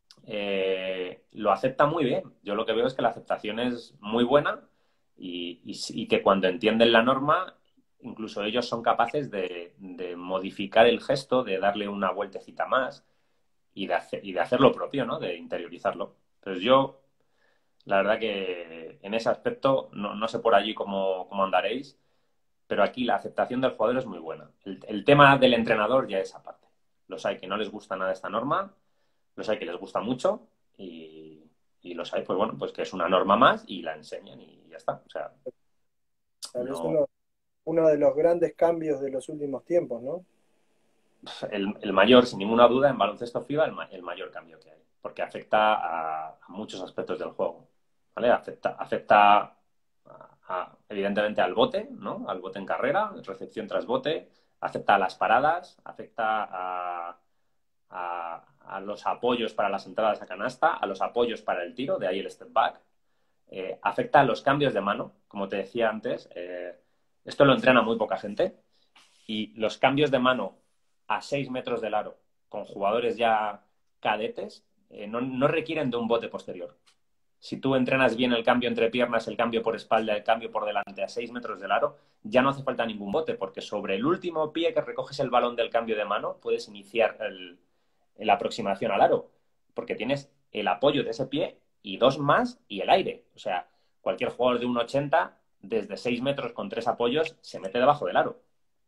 eh, lo acepta muy bien. Yo lo que veo es que la aceptación es muy buena y, y, y que cuando entienden la norma, incluso ellos son capaces de, de, modificar el gesto, de darle una vueltecita más y de, hacer, y de hacer lo propio, ¿no? De interiorizarlo. Entonces yo, la verdad que en ese aspecto, no, no sé por allí cómo, cómo andaréis, pero aquí la aceptación del jugador es muy buena. El, el tema del entrenador ya es aparte. Los hay que no les gusta nada esta norma, los hay que les gusta mucho y, y los hay, pues bueno, pues que es una norma más y la enseñan y ya está. O sea, Tal vez no, uno, uno de los grandes cambios de los últimos tiempos, ¿no? el, el mayor, sin ninguna duda, en baloncesto FIBA, el, el mayor cambio que hay, porque afecta a, a muchos aspectos del juego. ¿Vale? Afecta, afecta a, a, evidentemente al bote, ¿no? Al bote en carrera, recepción tras bote, afecta a las paradas, afecta a, a, a los apoyos para las entradas a canasta, a los apoyos para el tiro, de ahí el step back. Eh, afecta a los cambios de mano, como te decía antes. Eh, esto lo entrena muy poca gente. Y los cambios de mano a seis metros del aro con jugadores ya cadetes eh, no, no requieren de un bote posterior. Si tú entrenas bien el cambio entre piernas, el cambio por espalda, el cambio por delante a seis metros del aro, ya no hace falta ningún bote, porque sobre el último pie que recoges el balón del cambio de mano puedes iniciar el, la aproximación al aro, porque tienes el apoyo de ese pie y dos más y el aire. O sea, cualquier jugador de uno ochenta, desde seis metros con tres apoyos, se mete debajo del aro.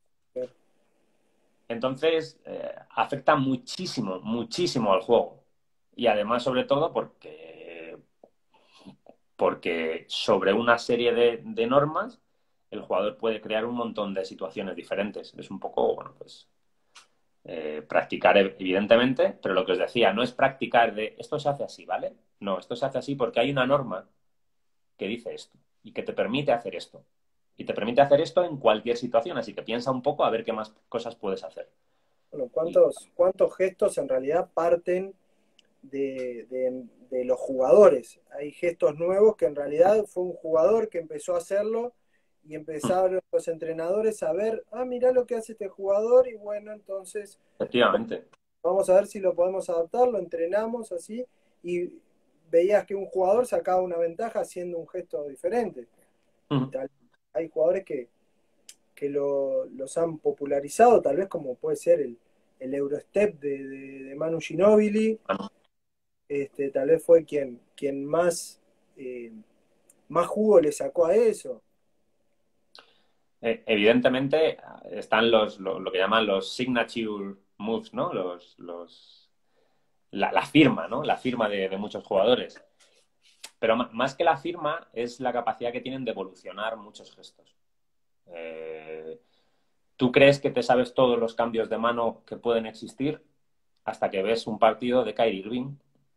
Entonces, eh, afecta muchísimo, muchísimo al juego. Y además, sobre todo, porque, porque sobre una serie de, de normas, el jugador puede crear un montón de situaciones diferentes. Es un poco, bueno, pues, eh, practicar, evidentemente, pero lo que os decía, no es practicar de esto se hace así, ¿vale? No, esto se hace así porque hay una norma que dice esto y que te permite hacer esto. Y te permite hacer esto en cualquier situación, así que piensa un poco a ver qué más cosas puedes hacer. Bueno, Y, ¿cuántos, cuántos gestos en realidad parten de, de, de los jugadores? Hay gestos nuevos que en realidad fue un jugador que empezó a hacerlo y empezaron los entrenadores a ver, ah, mirá lo que hace este jugador y bueno, entonces efectivamente. vamos a ver si lo podemos adaptar, lo entrenamos así y veías que un jugador sacaba una ventaja haciendo un gesto diferente. Y Uh-huh. tal, hay jugadores que, que lo, los han popularizado, tal vez como puede ser el, el Eurostep de, de, de Manu Ginóbili, este, tal vez fue quien, quien más, eh, más jugo le sacó a eso. Eh, evidentemente están los, lo, lo, que llaman los signature moves, ¿no? Los, los, la, la firma, ¿no? La firma de, de muchos jugadores. Pero más que la firma es la capacidad que tienen de evolucionar muchos gestos. Eh, Tú crees que te sabes todos los cambios de mano que pueden existir hasta que ves un partido de Kyrie Irving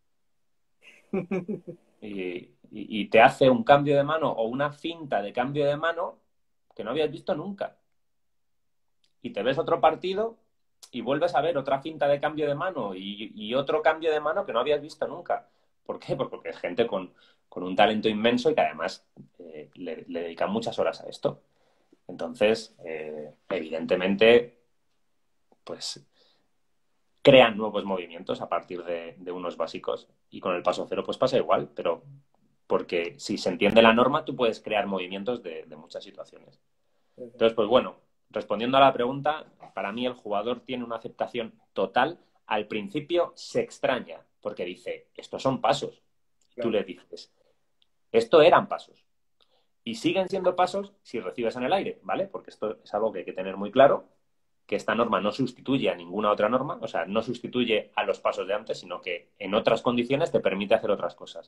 y, y, y te hace un cambio de mano o una finta de cambio de mano que no habías visto nunca. Y te ves otro partido y vuelves a ver otra finta de cambio de mano y, y otro cambio de mano que no habías visto nunca. ¿Por qué? Pues porque es gente con, con un talento inmenso y que además eh, le, le dedican muchas horas a esto. Entonces, eh, evidentemente, pues crean nuevos movimientos a partir de, de, unos básicos. Y con el paso cero, pues pasa igual, pero porque si se entiende la norma, tú puedes crear movimientos de, de muchas situaciones. Entonces, pues bueno, respondiendo a la pregunta, para mí el jugador tiene una aceptación total. Al principio se extraña, porque dice, estos son pasos. Tú Claro. le dices, esto eran pasos. Y siguen siendo pasos si recibes en el aire, ¿vale? Porque esto es algo que hay que tener muy claro, que esta norma no sustituye a ninguna otra norma, o sea, no sustituye a los pasos de antes, sino que en otras condiciones te permite hacer otras cosas.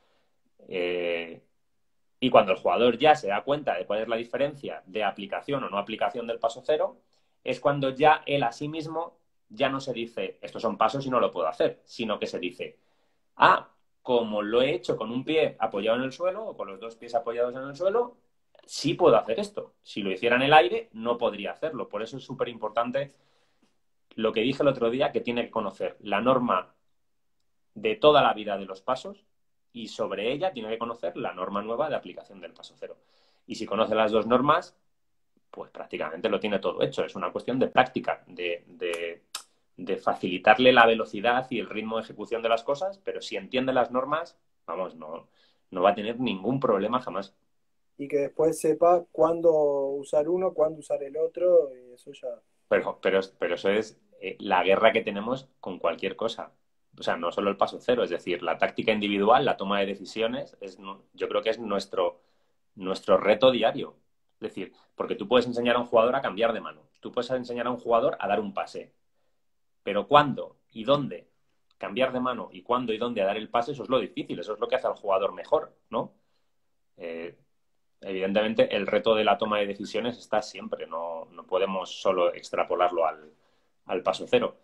Eh, y cuando el jugador ya se da cuenta de cuál es la diferencia de aplicación o no aplicación del paso cero, es cuando ya él a sí mismo ya no se dice, estos son pasos y no lo puedo hacer, sino que se dice, ah, como lo he hecho con un pie apoyado en el suelo o con los dos pies apoyados en el suelo, sí puedo hacer esto. Si lo hiciera en el aire, no podría hacerlo. Por eso es súper importante lo que dije el otro día, que tiene que conocer la norma de toda la vida de los pasos y sobre ella tiene que conocer la norma nueva de aplicación del paso cero. Y si conoce las dos normas, pues prácticamente lo tiene todo hecho. Es una cuestión de práctica, de, de, de facilitarle la velocidad y el ritmo de ejecución de las cosas, pero si entiende las normas, vamos, no, no va a tener ningún problema jamás. Y que después sepa cuándo usar uno, cuándo usar el otro, y eso ya. Pero, pero, pero eso es eh, la guerra que tenemos con cualquier cosa. O sea, no solo el paso cero, es decir, la táctica individual, la toma de decisiones, es, yo creo que es nuestro, nuestro reto diario. Es decir, porque tú puedes enseñar a un jugador a cambiar de mano, tú puedes enseñar a un jugador a dar un pase, pero cuándo y dónde cambiar de mano y cuándo y dónde dar el pase, eso es lo difícil, eso es lo que hace al jugador mejor, ¿no? Eh, evidentemente, el reto de la toma de decisiones está siempre, no, no podemos solo extrapolarlo al, al paso cero.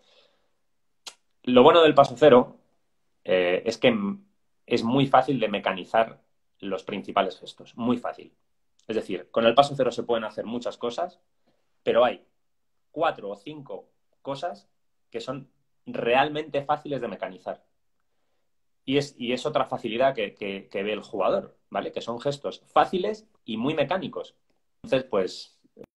Lo bueno del paso cero eh, es que es muy fácil de mecanizar los principales gestos, muy fácil. Es decir, con el paso cero se pueden hacer muchas cosas, pero hay cuatro o cinco cosas que son realmente fáciles de mecanizar. Y es, y es otra facilidad que, que, que ve el jugador, ¿vale? Que son gestos fáciles y muy mecánicos. Entonces, pues,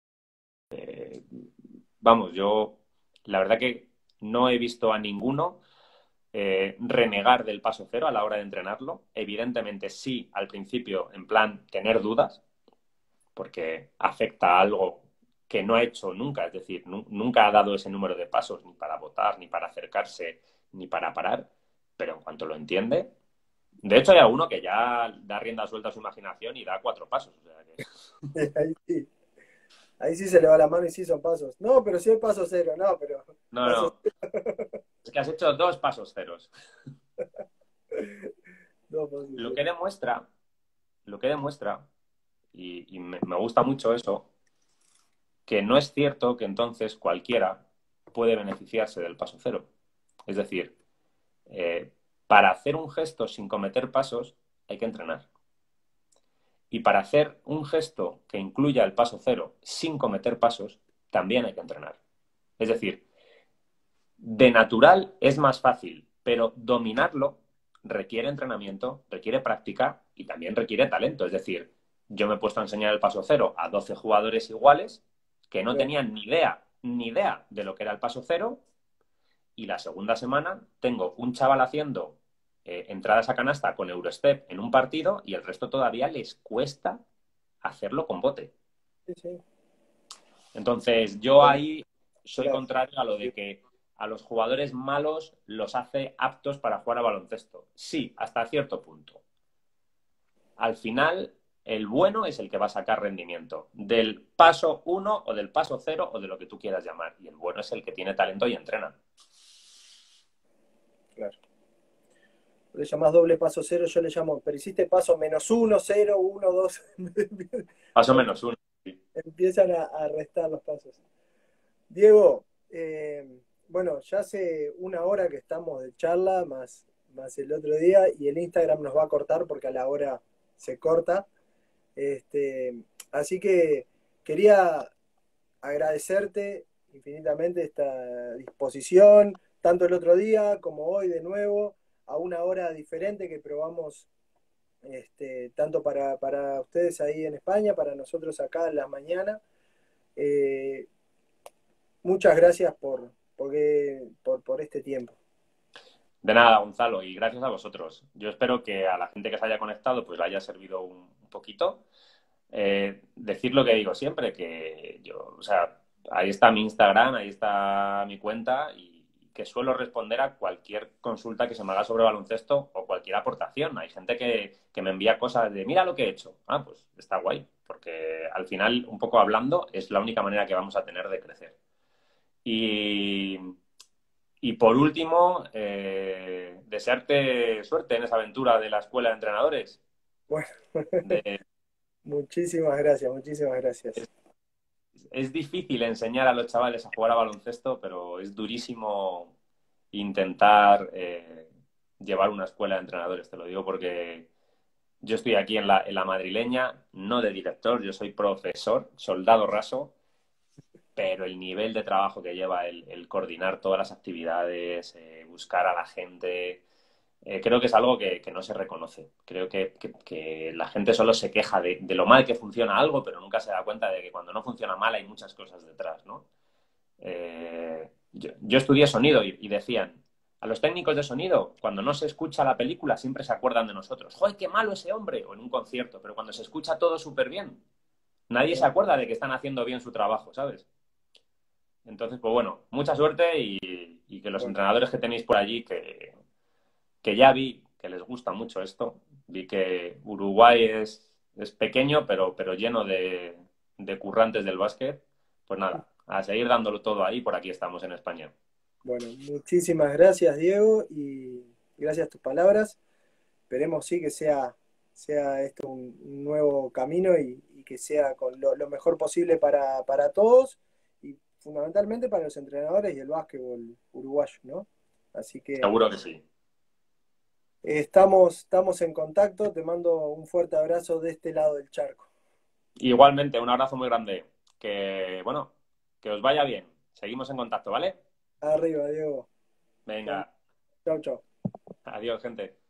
eh, vamos, yo la verdad que no he visto a ninguno eh, renegar del paso cero a la hora de entrenarlo. Evidentemente sí, al principio, en plan, tener dudas, porque afecta a algo que no ha hecho nunca, es decir, nunca ha dado ese número de pasos ni para votar, ni para acercarse, ni para parar, pero en cuanto lo entiende, De hecho, hay alguno que ya da rienda suelta a su imaginación y da cuatro pasos. O sea que... Ahí sí, ahí sí se le va la mano y sí son pasos. No, pero sí hay paso cero, no, pero No, pasos no. Es que has hecho dos pasos ceros. dos pasos Lo cero. que demuestra, lo que demuestra, y, y me, me gusta mucho eso, que no es cierto que entonces cualquiera puede beneficiarse del paso cero. Es decir, eh, para hacer un gesto sin cometer pasos hay que entrenar. Y para hacer un gesto que incluya el paso cero sin cometer pasos, también hay que entrenar. Es decir, de natural es más fácil, pero dominarlo requiere entrenamiento, requiere práctica y también requiere talento. Es decir, yo me he puesto a enseñar el paso cero a doce jugadores iguales que no Claro. tenían ni idea, ni idea de lo que era el paso cero, y la segunda semana tengo un chaval haciendo eh, entradas a canasta con Eurostep en un partido y el resto todavía les cuesta hacerlo con bote. Sí, sí. Entonces, yo Bueno, ahí soy claro. contrario a lo de que a los jugadores malos los hace aptos para jugar a baloncesto. Sí, hasta cierto punto. Al final, el bueno es el que va a sacar rendimiento del paso uno o del paso cero o de lo que tú quieras llamar. Y el bueno es el que tiene talento y entrena. Claro. Le llamás doble paso cero, yo le llamo, pero hiciste paso menos uno, cero, uno, dos. Paso menos uno. Sí. Empiezan a, a restar los pasos. Diego, eh, bueno, ya hace una hora que estamos de charla, más, más el otro día, y el Instagram nos va a cortar porque a la hora se corta. Este, así que quería agradecerte infinitamente esta disposición, tanto el otro día como hoy de nuevo, a una hora diferente que probamos, este, tanto para, para ustedes ahí en España, para nosotros acá en la mañana. Eh, Muchas gracias por, porque, por, por este tiempo. De nada, Gonzalo, y gracias a vosotros. Yo espero que a la gente que se haya conectado pues le haya servido un, un poquito. Eh, decir lo que digo siempre, que yo, o sea, ahí está mi Instagram, ahí está mi cuenta y que suelo responder a cualquier consulta que se me haga sobre baloncesto o cualquier aportación. Hay gente que, que me envía cosas de, mira lo que he hecho. Ah, pues está guay, porque al final, un poco hablando, es la única manera que vamos a tener de crecer. Y, y por último, eh, desearte suerte en esa aventura de la escuela de entrenadores. Bueno, De, muchísimas gracias, muchísimas gracias. es difícil enseñar a los chavales a jugar a baloncesto, pero es durísimo intentar eh, llevar una escuela de entrenadores. Te lo digo porque yo estoy aquí en la, en la madrileña, no de director, yo soy profesor, soldado raso, pero el nivel de trabajo que lleva el, el coordinar todas las actividades, eh, buscar a la gente, eh, creo que es algo que, que no se reconoce. Creo que, que, que la gente solo se queja de, de, lo mal que funciona algo, pero nunca se da cuenta de que cuando no funciona mal hay muchas cosas detrás, ¿no? Eh, yo, yo, estudié sonido y, y, decían, a los técnicos de sonido, cuando no se escucha la película, siempre se acuerdan de nosotros. ¡Joder, qué malo ese hombre! O en un concierto, pero cuando se escucha todo súper bien, nadie se acuerda de que están haciendo bien su trabajo, ¿sabes? Entonces, pues bueno, mucha suerte y, y que los Bueno, entrenadores que tenéis por allí, que, que ya vi que les gusta mucho esto, vi que Uruguay es, es pequeño, pero, pero lleno de, de currantes del básquet, pues nada, a seguir dándolo todo ahí, por aquí estamos en España. bueno, muchísimas gracias, Diego, y gracias a tus palabras. Esperemos sí que sea, sea esto un, un nuevo camino y, y que sea con lo, lo mejor posible para, para todos y fundamentalmente para los entrenadores y el básquetbol uruguayo, ¿no? Así que Seguro que sí. eh, estamos, estamos en contacto, te mando un fuerte abrazo de este lado del charco. Igualmente, un abrazo muy grande. Que, bueno, que os vaya bien. Seguimos en contacto, ¿vale? Arriba, Diego. Venga, Chau, chau. adiós, gente.